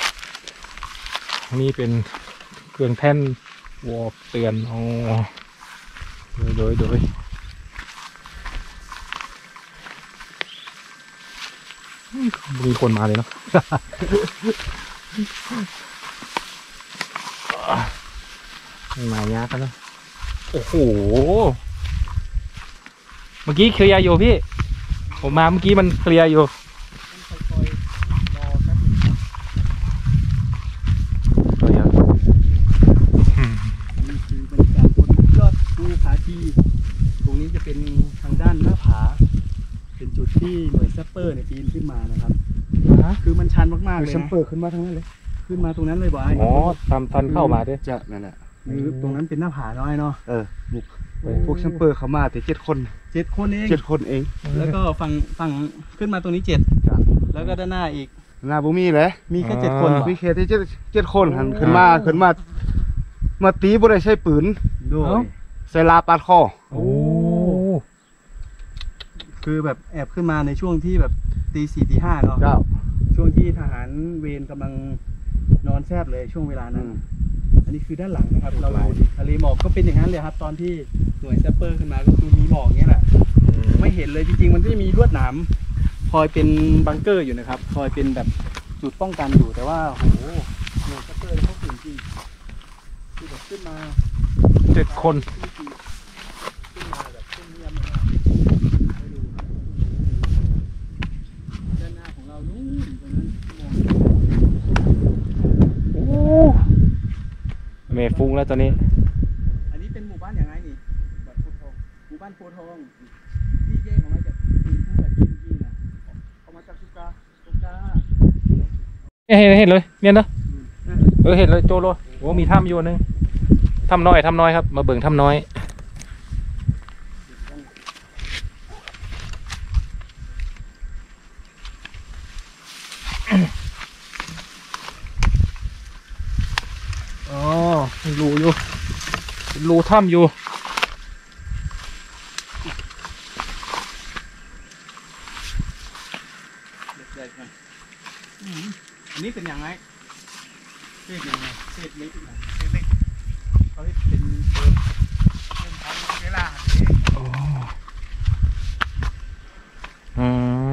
นี่เป็นเครื่องแท่นวอลเตือนอ๋อโดยโดยโดยมีคนมาเลยเนาะ มายากกันนะโอ้โหเมื่อกี้เคลียร์อยู่พี่ผมมาเมื่อกี้มันเคลียร์อยู่เคลียร์นี่คือบรรยากาศบนยอดภูผาทีตรงนี้จะเป็นทางด้านหน้าผาเป็นจุดที่หน่วยแซปเปอร์เนี่ยปีนขึ้นมานะครับคือมันชันมากๆเลยแชมนะเปอร์ขึ้นมาทางนั้นเลยขึ้นมาตรงนั้นเลยบอยอ๋อทำทันเข้ามาด้วยจะนั่นแหละคือตรงนั้นเป็นหน้าผาน้อยเนาะเออบุกพวกแชมเปอร์เขามาแต่เจ็ดคนเจ็ดคนเองเจ็ดคนเองแล้วก็ฝั่งฝั่งขึ้นมาตรงนี้เจ็ดแล้วก็ด้านหน้าอีกหน้าบุมีเลยมีแค่เจ็ดคนเหรอมีแค่ที่เจ็ดเจ็ดคนหันขึ้นมาขึ้นมามาตีบ่ได้ใช้ปืนโดยใส่ลาปาดคอโอ้คือแบบแอบขึ้นมาในช่วงที่แบบตีสี่ตีห้าเนาะเจ้าช่วงที่ทหารเวรกำลังนอนแซบเลยช่วงเวลานั้น อันนี้คือด้านหลังนะครับ เราดูทะเลหมอกก็เป็นอย่างนั้นเลยครับ ตอนที่หน่วยแซปเปอร์ขึ้นมาก็คือมีหมอกอย่างเงี้ยแหละไม่เห็นเลยจริงๆมันจะมีลวดหนามคอยเป็นบังเกอร์อยู่นะครับคอยเป็นแบบจุดป้องกันอยู่แต่ว่าโหหน่วยแซปเปอร์เขาถึงจริงคือแบบขึ้นมาเจ็ดคนขึ้นมาแบบขึ้นเงียบมากให้ดูครับด้านหน้าของเรานู่นตรงนั้นมองโอ้เมย์ฟุ้งแล้วตอนนี้อันนี้เป็นหมู่บ้านอย่างไรนี่บ้านโพทองหมู่บ้านโพทองที่แยกออกมาจากทีมผู้แบบทีมที่นะออกมาจากสุกาสุกาเห็นเห็นเลยเนี่ยนะเออเห็นเลยโจโลโอ้มีถ้ำอยู่นึงถ้ำน้อยถ้ำน้อยครับมาเบิ่งถ้ำน้อยอ๋อมีรูอยู่เป็นรูถ้ำอยู่อันนี้เป็นอย่างไรเศษยังไงเศษเล็กนะเศษเล็กเขาเป็นเริ่มเริ่มทำเวลาอ๋ออืม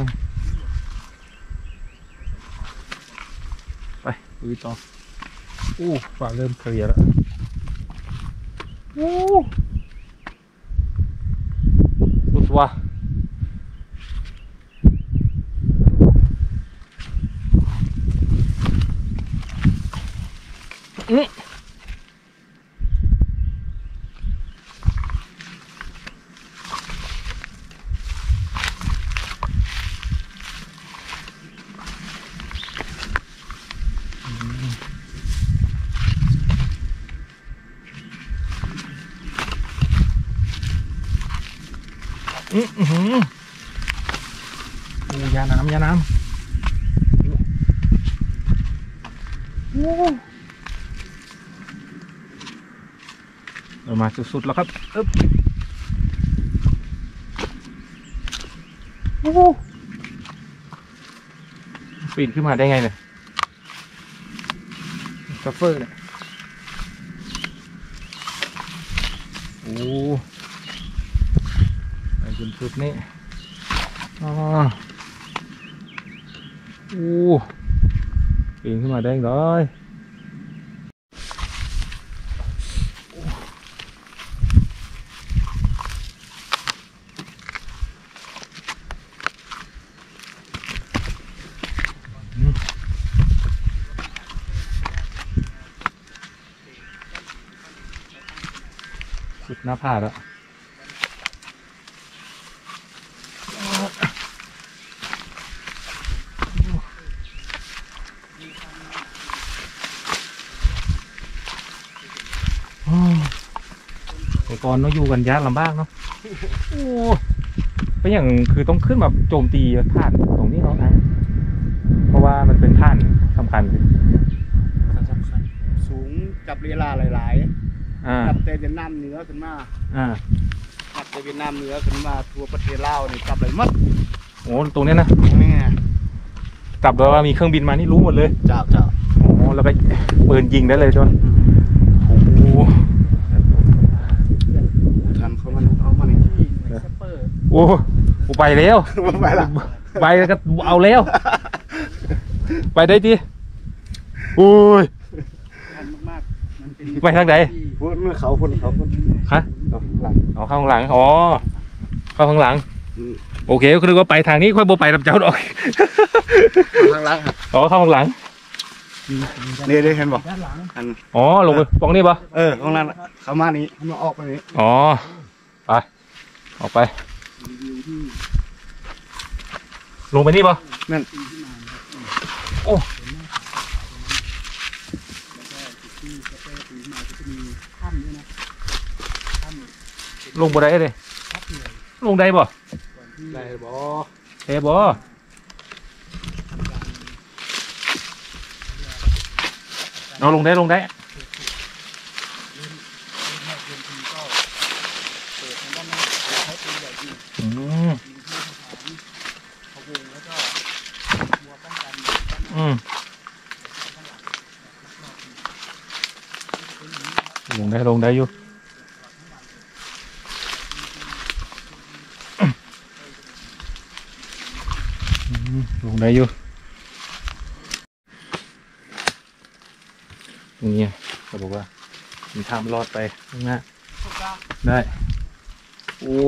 ไปดูต่ออู้ฝาเริ่มเคลียร์แล้วอู้สุดว่ะอืมอืมอืมโอ้ยาน้ำยาน้ำโอ้เรามาสุดๆแล้วครับอึ๊บโอ้ปีนขึ้นมาได้ไงเนี่ยซัฟเฟอร์เนี่ยโอ้ไปจนสุดนี่อ๋อโอ้ปีนขึ้นมาได้เลยสุดหน้าผาแล้วแต่ก่อนเราอยู่กันยากลำบากเนาะโอ้เป็นอย่างคือต้องขึ้นแบบโจมตีท่านตรงนี้เนาะนะเพราะว่ามันเป็นท่านสำคัญเลยสูงจับเวลาหลายอ่าๆจับแต่เวียดนามเหนือขึ้นมาอ่าจับแต่เวียดนามเหนือขึ้นมาทั่วประเทศลาวนี่จับเลยหมดโอ้ตรงเนี้ยนะนี่ไงจับแบบว่ามีเครื่องบินมานี่รู้หมดเลยจับจับโอ้แล้วก็ปืนยิงได้เลยจนโอ้โหทันเขามันเอามานี่ที่หน่วยซัปเปอร์โอ้กูไปแล้วไปละไปแล้วก็เอาแล้ว ไปได้ดิโอ้ยทันมากๆมันเป็นไปทางไหนพุ่นเขาพุ่นเขาพุ่นฮะหลังเอาเข้าข้างหลังอ๋อเข้าข้างหลังอืมโอเคก็คือว่าไปทางนี้ค่อยโบไปกับเจ้าดอกข้างหลังอ๋อเข้าข้างหลังนี่ได้เห็นบ่ด้านหลังอันอ๋อลงไปตรงนี้ปะเออข้างนั้นเขามานี้เขามาออกไปนี้อ๋อไปออกไปลงไปนี่ปะนั่นโอ้ลงบ่ได้เลยลงได้บ่ได้บ่เฮ้บ่เอาลงได้ลงได้อืมอืมลงได้ลงได้อยู่ลงได้อยู่ตรงนี้เขาบอกว่ามีทางรอดไปข้างหน้าได้โอ้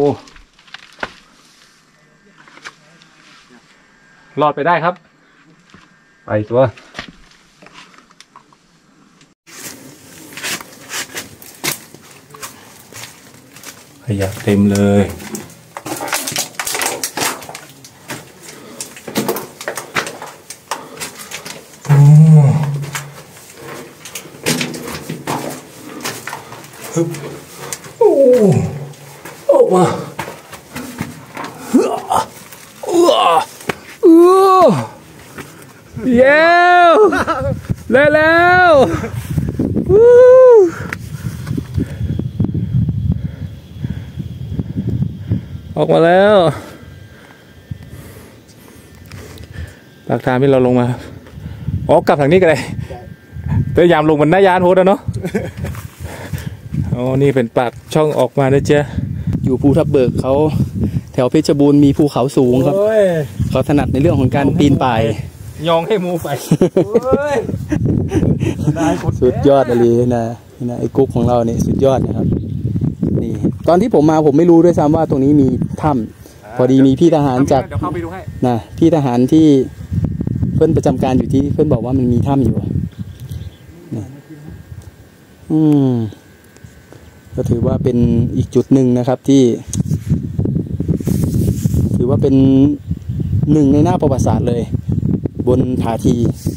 รอดไปได้ครับไปตัวยะเต็มเลยโอ้ฮึบโอ้ออกมาเฮ้อเออเออเย้แล้วแล้ววู้ออกมาแล้วปากทางที่เราลงมาอ๋อกลับทางนี้กันเลยพยายามลงบนหน้ายานโหดนะเนาะอ๋อนี่เป็นปากช่องออกมานะเจ๊อยู่ภูทับเบิกเขาแถวเพชรบูรณ์มีภูเขาสูงครับเขาถนัดในเรื่องของการปีนป่ายยองให้มูไปสุดยอดเลยนะนะไอ้กุ๊กของเราเนี่ยสุดยอดนะครับนี่ตอนที่ผมมาผมไม่รู้ด้วยซ้ำว่าตรงนี้มีถ้ำพอดีมีพี่ทหารจากเดี๋ยวเข้าไปดูให้นะพี่ทหารที่เพื่อนประจำการอยู่ที่เพื่อนบอกว่ามันมีถ้ำอยู่นี่อืมก็ถือว่าเป็นอีกจุดหนึ่งนะครับที่ถือว่าเป็นหนึ่งในหน้าประวัติศาสตร์เลยบนผาที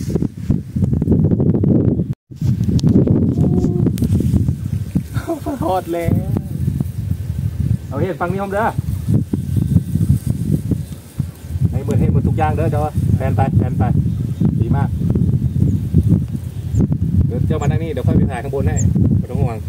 ทอดแล้วเอาเห็นฟังนี่ผมเด้อให้เหมือนให้เหมือนทุกอย่างเด้อเจ้าแฟนไปแฟนไปดีมากเดี๋ยวเจ้ามานั่งนี่เดี๋ยวค่อยไปถ่ายข้างบนให้ไม่ต้องห่วง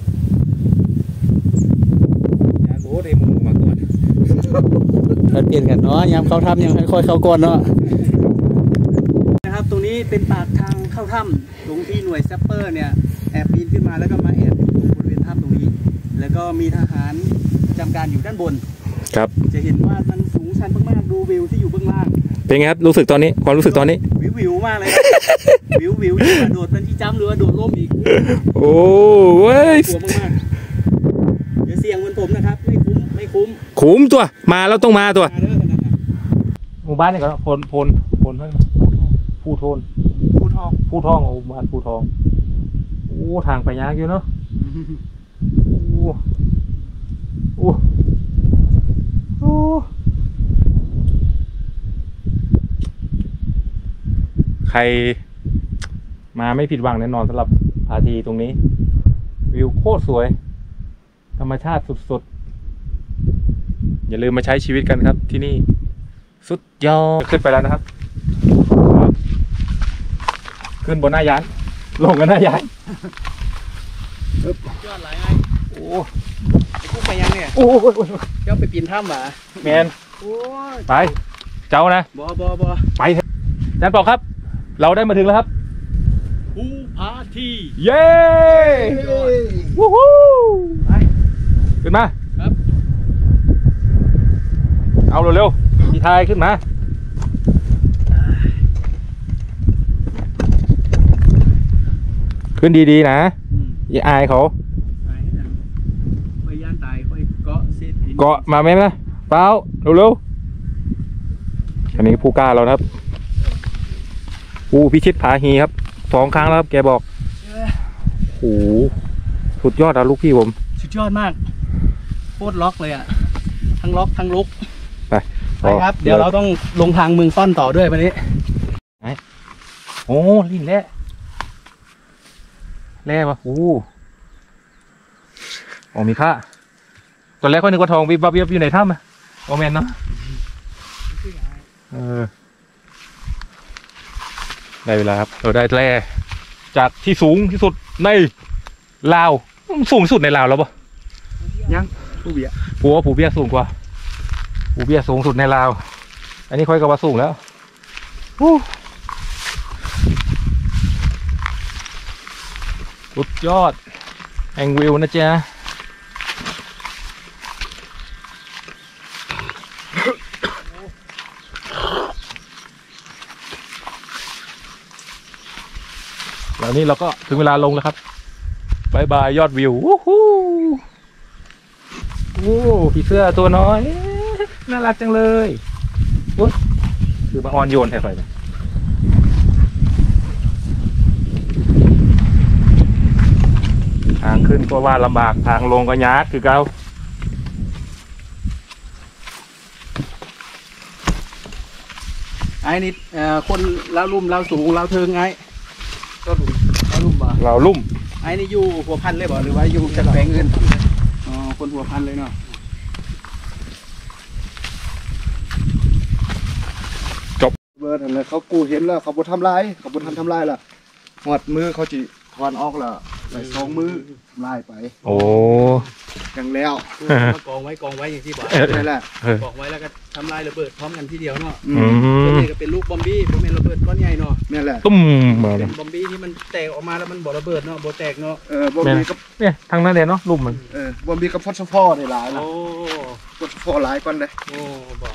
ยานโบ๊ทให้มุมมาก่อนเราเปลี่ยนกันเนาะยามเข้าถ้ำยังค่อยๆเข้าก่อนเนาะนะครับตรงนี้เป็นปากทางเข้าถ้ำตรงที่หน่วยแซปเปอร์เนี่ยแอบปีนขึ้นมาแล้วก็มาแอบอยู่บริเวณถ้ำตรงนี้แล้วก็มีทหารประจำการอยู่ด้านบนครับจะเห็นว่ามันสูงชันมากๆดูวิวที่อยู่เบื้องล่างเป็นไงครับรู้สึกตอนนี้ความรู้สึกตอนนี้วิววิวมากเลย วิววิวยิ่งกว่าโดดเป็นที่จ้ำหรือว่าโดดร่มอีกโอ้ยกลัวมากๆอย่าเสี่ยงเหมือนผมนะครับไม่คุ้มไม่คุ้มคุ้มตัวมาแล้วต้องมาตัวหมู่บ้านนี่ก็พลพลพลเฮ้ยผู้โทนผู้ทองผู้ทองโอ้บ้านผู้ทองโอ้ทางไปยากอยู่เนาะโอ้โอ้โอ้ใครมาไม่ผิดหวังแน่นอนสำหรับผาทีตรงนี้วิวโคตรสวยธรรมชาติสุดๆอย่าลืมมาใช้ชีวิตกันครับที่นี่สุดยอดขึ้นไปแล้วนะครับขึ้นบนหน้ายานลงกันหน้ายานยอดหลายไงโอ้ไอ้กุ๊กไปยังเนี่ยโอ้เจ้าไปปีนถ้ำหรอแมนไปเจ้านะบอบอบอไปอาจารย์ปอกครับเราได้มาถึงแล้วครับภูผาทีเย้วู้ฮู้ไปขึ้นมาครับเอาเร็วๆพี่ทายขึ้นมาขึ้นดีๆนะอย่าอายเขาไปย่านตายค่อยเกาะเซตเกาะมาไหมนะเปล่าเร็วๆอันนี้ผู้กล้าเราครับผู้พิชิตผาฮีครับสองครั้งแล้วครับแกบอกโอ้โหสุดยอดอะลูกพี่ผมสุดยอดมากโคตรล็อกเลยอะทั้งล็อกทั้งลุกไปไปครับเดี๋ยวเราต้องลงทางเมืองซ่อนต่อด้วยวันนี้โอ้ลิ้นแร่แร่ปะโอ้โอ้มีค่าตอนแรกก็นึกว่าทองวิบวับอยู่ในถ้ำอะโอแมนเนาะเออได้เวลาครับเราได้แร่จากที่สูงที่สุดในลาวสูงที่สุดในลาวแล้วปะยังผู้เบี้ยผัวผู้เบี้ยสูงกว่าผู้เบี้ยสูงสุดในลาวอันนี้ค่อยกับว่าสูงแล้วสุดยอดแองวิวนะจ๊ะแล้วนี่เราก็ถึงเวลาลงแล้วครับบายบายยอดวิววู้ฮู้โอ้ผีเสื้อตัวน้อยน่ารักจังเลยโอ้ยคือมาออนโยนแทนไปทางขึ้นก็ว่าลำบากทางลงก็ยากคือเก่าไอ้นี่เอ่อคนลาวลุ่มลาวสูงลาวเทิงไอ้ก็ลุ่มลาวลุ่มบ่เราลุ่มไอ้นี่อยู่หัวพันเลยบ่หรือว่าอยู่จากแปลงอื่นอ๋อคนหัวพันเลยเนาะเบิร์ดนั่นแหละเขากูเห็นแล้วเขาบ่ทำลายเขาบ่ทันทำลายล่ะหอดมือเขาจิถอนออกแล้วใส่สองมือทำลายไปโอ้ยังแล้วมากองไว้กองไว้อย่างที่บอกนั่นแหละเออกองไว้แล้วก็ทำลายระเบิดพร้อมกันทีเดียวเนาะอือืมตัวมนี้ก็เป็นลูกบอมบี้ผมเป็นระเบิดก้อนใหญ่เนาะนี่แหละตุ้มมาเลเป็ยนบอมบี้ที่มันแตกออกมาแล้วมันบ่ระเบิดเนาะบ่แตกเนาะเออบ่มีกับเนี่ยทางนั้นเลยเนาะลุ่มมันเออบ่มีกับฟอสฟอร์ได้หลายนะโอ้ฟอสฟอร์หลายก่อนเลยโอ้บอก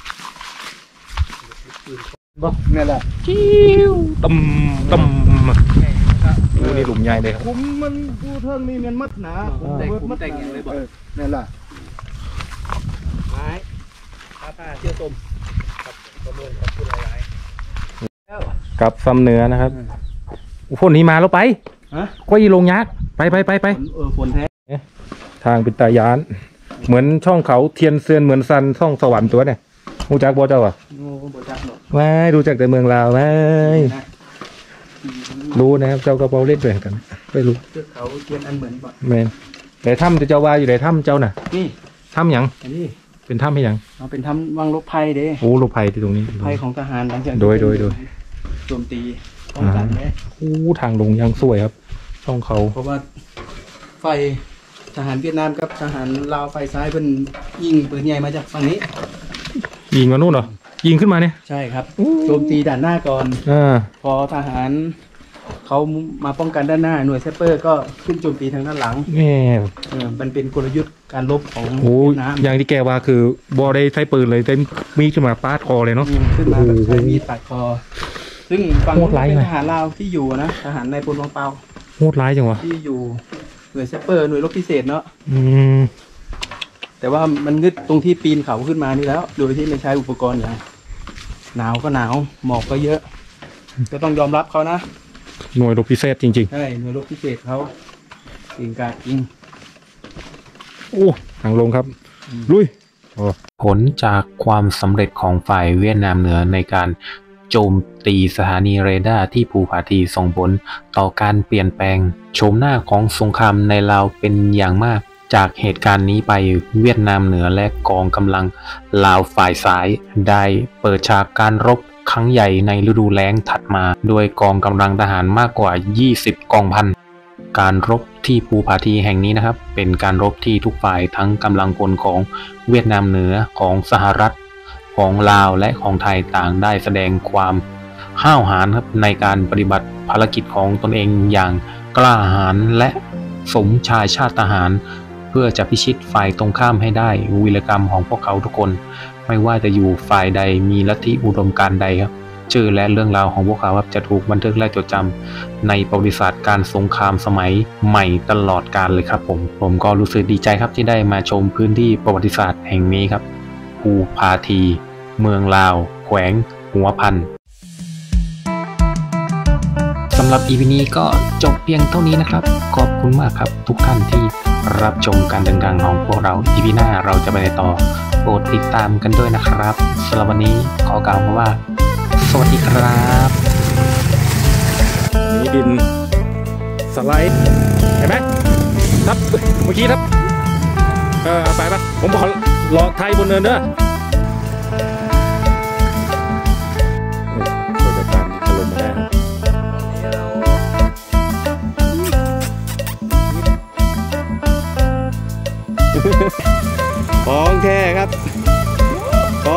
นี่แหละจิ้วตุ้มตุ้มโอ้นี่หลุมใหญ่เลยครับคุมมันกูเทิงนี่มันมัดหนาผมแตกผมแตกอย่างเลยบอกเออนี่แหละไม้ป้าป้าเชี่ยวต้มครับประเมินขอบคุณหลายๆแล้วกับซ้ำเนื้อนะครับฝนนี้มาแล้วไปฮะก็ยีลงยักษ์ไปไปไปไปฝนเออฝนแท้ทางเป็นตายาน เหมือนช่องเขาเทียนเซียนเหมือนซันช่องสวรรค์ตัวเนี่ยรู้จักบ่เจ้าอ่ะโอ้บ่จักเนาะไม่รู้จักแต่เมืองลาวไม่นะรู้นะครับเจ้ากระเป๋าเล่นด้วยกันไม่รู้เทือกเขาเทียนอันเหมือนบ่แมนแต่ถ้ำจะเจ้าว่าอยู่ในถ้ำเจ้าน่ะนี่ถ้ำหยังอันนี้เป็นถ้ำให้หยังเอาเป็นทำวังลบภัยเด้โอ้ลบภัยที่ตรงนี้ภัยของทหารหลังจากโดยโดยโดยโจมตีป้องกันเลยโอ้ทางลงยังสวยครับ ช่องเขาเพราะว่าไฟทหารเวียดนามกับทหารลาวไฟซ้ายเพิ่นยิงปืนใหญ่มาจากฝั่งนี้ยิงมานู่นเหรอยิงขึ้นมาเนี่ยใช่ครับโจมตีด่านหน้าก่อนอ่าพอทหารเขามาป้องกันด้านหน้าหน่วยแซปเปอร์ก็ขึ้นโจมตีทางด้านหลังแม่เออมันเป็นกลยุทธ์การรบของโอ้เวียดนามอย่างที่แกว่าคือบอได้ใช้ปืนเลยเต็มมีขึ้นมาปาดคอเลยเนาะอืมขึ้นมาแบบใช้มีดตัดคอ ซึ่งฝั่งโหนู้ดนร้ายเป็นไหมทหารลาวที่อยู่นะทหารในพลวังเปาโหดร้ายจังวะที่อยู่หน่วยแซปเปอร์หน่วยรบพิเศษเนาะอืมแต่ว่ามันงึดตรงที่ปีนเขาขึ้นมานี่แล้ว โดยที่ไม่ใช้อุปกรณ์อย่างหนาวก็หนาวหมอกก็เยอะ ก็ต้องยอมรับเขานะหน่วยรบพิเศษจริงใช่หน่วยรบพิเศษเขาเก่งกาจจริงๆ โอ้ทางลงครับ ลุยผลจากความสำเร็จของฝ่ายเวียดนามเหนือในการโจมตีสถานีเรดาร์ที่ภูผาทีส่งผลต่อการเปลี่ยนแปลงโฉมหน้าของสงครามในลาวเป็นอย่างมาก จากเหตุการณ์นี้ไปเวียดนามเหนือและกองกำลังลาวฝ่ายซ้ายได้เปิดฉากการรบครั้งใหญ่ในฤดูแล้งถัดมาโดยกองกำลังทหารมากกว่ายี่สิบกองพันการรบที่ภูผาทีแห่งนี้นะครับเป็นการรบที่ทุกฝ่ายทั้งกำลังพลของเวียดนามเหนือของสหรัฐของลาวและของไทยต่างได้แสดงความห้าวหาญครับในการปฏิบัติภารกิจของตนเองอย่างกล้าหาญและสมชายชาติทหารเพื่อจะพิชิตฝ่ายตรงข้ามให้ได้วีรกรรมของพวกเขาทุกคนไม่ว่าจะอยู่ฝ่ายใดมีลัทธิอุดมการณ์ใดครับชื่อและเรื่องราวของพวกเขาครับจะถูกบันทึกและจดจำในประวัติศาสตร์การสงครามสมัยใหม่ตลอดกาลเลยครับผมผมก็รู้สึกดีใจครับที่ได้มาชมพื้นที่ประวัติศาสตร์แห่งนี้ครับภูผาทีเมืองลาวแขวงหัวพันสำหรับ อี พี นี้ก็จบเพียงเท่านี้นะครับขอบคุณมากครับทุกท่านที่รับชมการเดินทางของพวกเรา อี พี หน้าเราจะไปต่อโปรดติดตามกันด้วยนะครับสำหรับวันนี้ขอกล่าวคำว่าสวัสดีครับนี่ดินสไลด์เห็นไหมทับเมื่อกี้ทับเออไปปะผมขอรอไทยบนเนินเด้อโดยการถล่มมาได้ของแท้ครับของ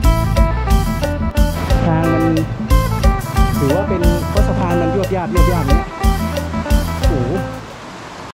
ทางมันถือว่าเป็นเพราะสะพานมันยวบยาบยวบยาบ